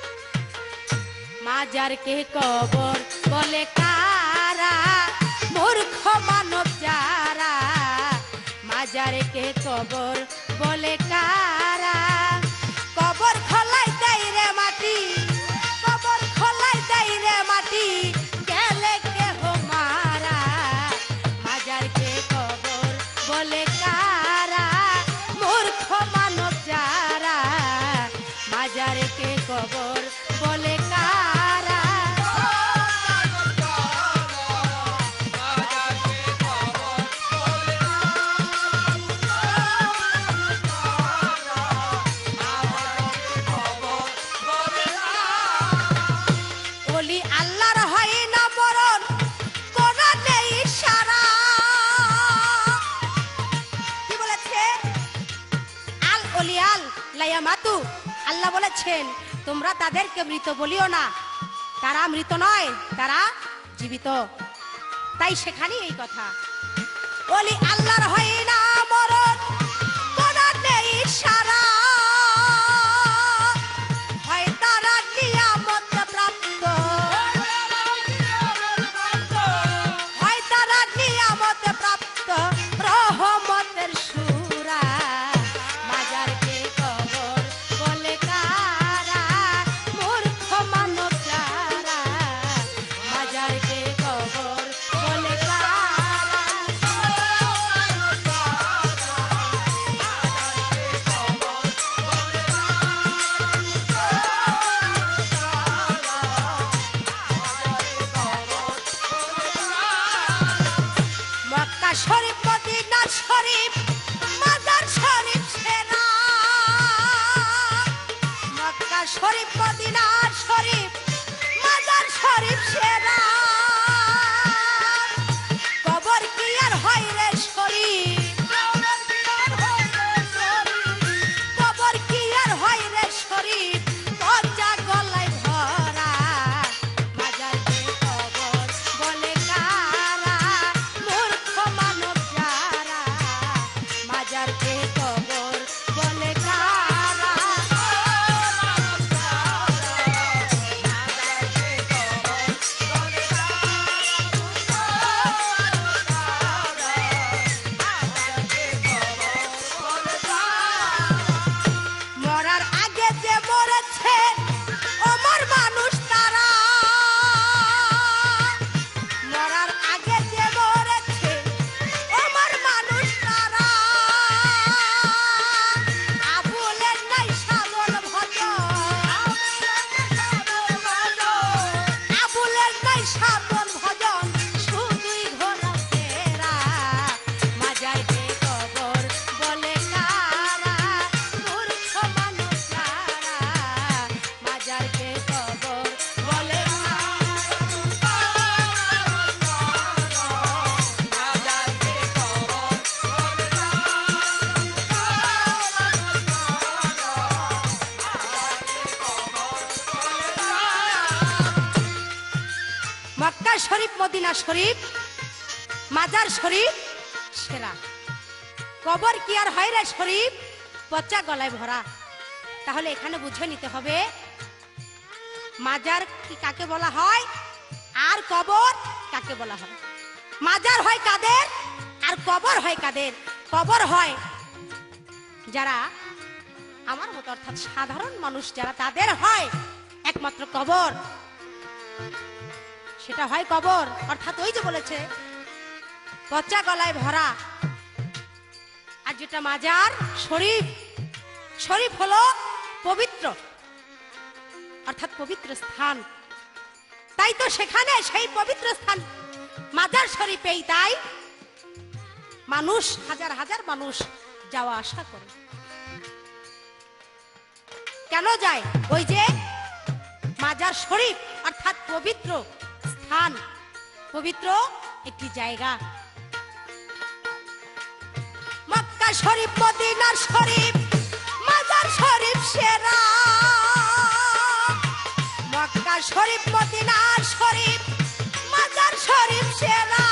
মাজারকে কবর বলে কারা, মূর্খ মানব যারা, মাজারকে কবর বলে কারা, কবর খোলাই দেয় রে মাটি, কবর খোলাই দেয় রে মাটি, গেলে কেহ মারা, মাজারকে কবর বলে কারা, মূর্খ মানব যারা, মাজারকে কবর বলে কারা। ওলি আল্লাহর হয় না মরণ, কোন নেই সারা। কি বলেছে? আল ওলিয়াল লায়ামাতু আল্লাহ বলেছেন তোমরা তাদেরকে মৃত বলিও না, তারা মৃত নয়, তারা জীবিত। তাই সেখানে এই কথা বলি, আল্লাহর হয় না মরণ, কোরআন নেই সারা, হয় তারা নিয়ামত প্রাপ্ত, হয় তারা নিয়ামত প্রাপ্ত, রহমতের সুরা, মাজারকে কবর বলে কারা, মূর্খ মানব যারা, মাজারকে কবর বলে কারা। মক্কা শরীফ, মদিনা শরীফ, মাজার শরীফ সেরা, মক্কা শরীফ, মদিনা শরীফ, মাজার শরীফ সেরা, কবর কি আর হয় রে শরীফ, কবর কি আর হয় রে শরীফ, পচা গলায় ভরা, মাজারকে কবর বলে কারা, মূর্খ মানব যারা, মাজারকে কবর বলে কারা। মরার আগে যে মরেছে অমর মানুষ তারা, মরার আগে যে মরেছে অমর মানুষ তারা, আবুলের নাই সাবল ভজন, আবুলের নাই সাবল ভজন, শুধুই ঘোরা ফেরা, মাজারকে কবর বলে কারা, মূর্খ মানব যারা, মাজারকে কবর বলে মক্কা শরীফ, মদিনা শরীফ, মাজার শরীফ সেরা, কবর কি আর হয় রে শরীফ, পচা গলায় ভরা। তাহলে এখানে বুঝে নিতে হবে মাজার কি কাকে বলা হয় আর কবর কাকে বলা হয়। মাজার হয় কাদের আর কবর হয় কাদের? কবর হয় যারা আমার মতো অর্থাৎ সাধারণ মানুষ যারা, তাদের হয় একমাত্র কবর, সেটা হয় কবর অর্থাৎ ওই যে বলেছে পচা গলায় ভরা। আর যেটা মাজার শরীফ, শরীফ হলো পবিত্র অর্থাৎ পবিত্র স্থান। তাই তো সেখানে সেই পবিত্র স্থান মাজার শরীফেই তাই মানুষ হাজার হাজার মানুষ যাওয়া আসা করে। কেন যায়? ওই যে মাজার শরীফ অর্থাৎ পবিত্র স্থান, পবিত্র একটি জায়গা। মক্কা শরীফ, মদিনা শরীফ, মাজার শরীফ সেরা, মক্কা শরীফ, মদিনা শরীফ, মাজার শরীফ সেরা।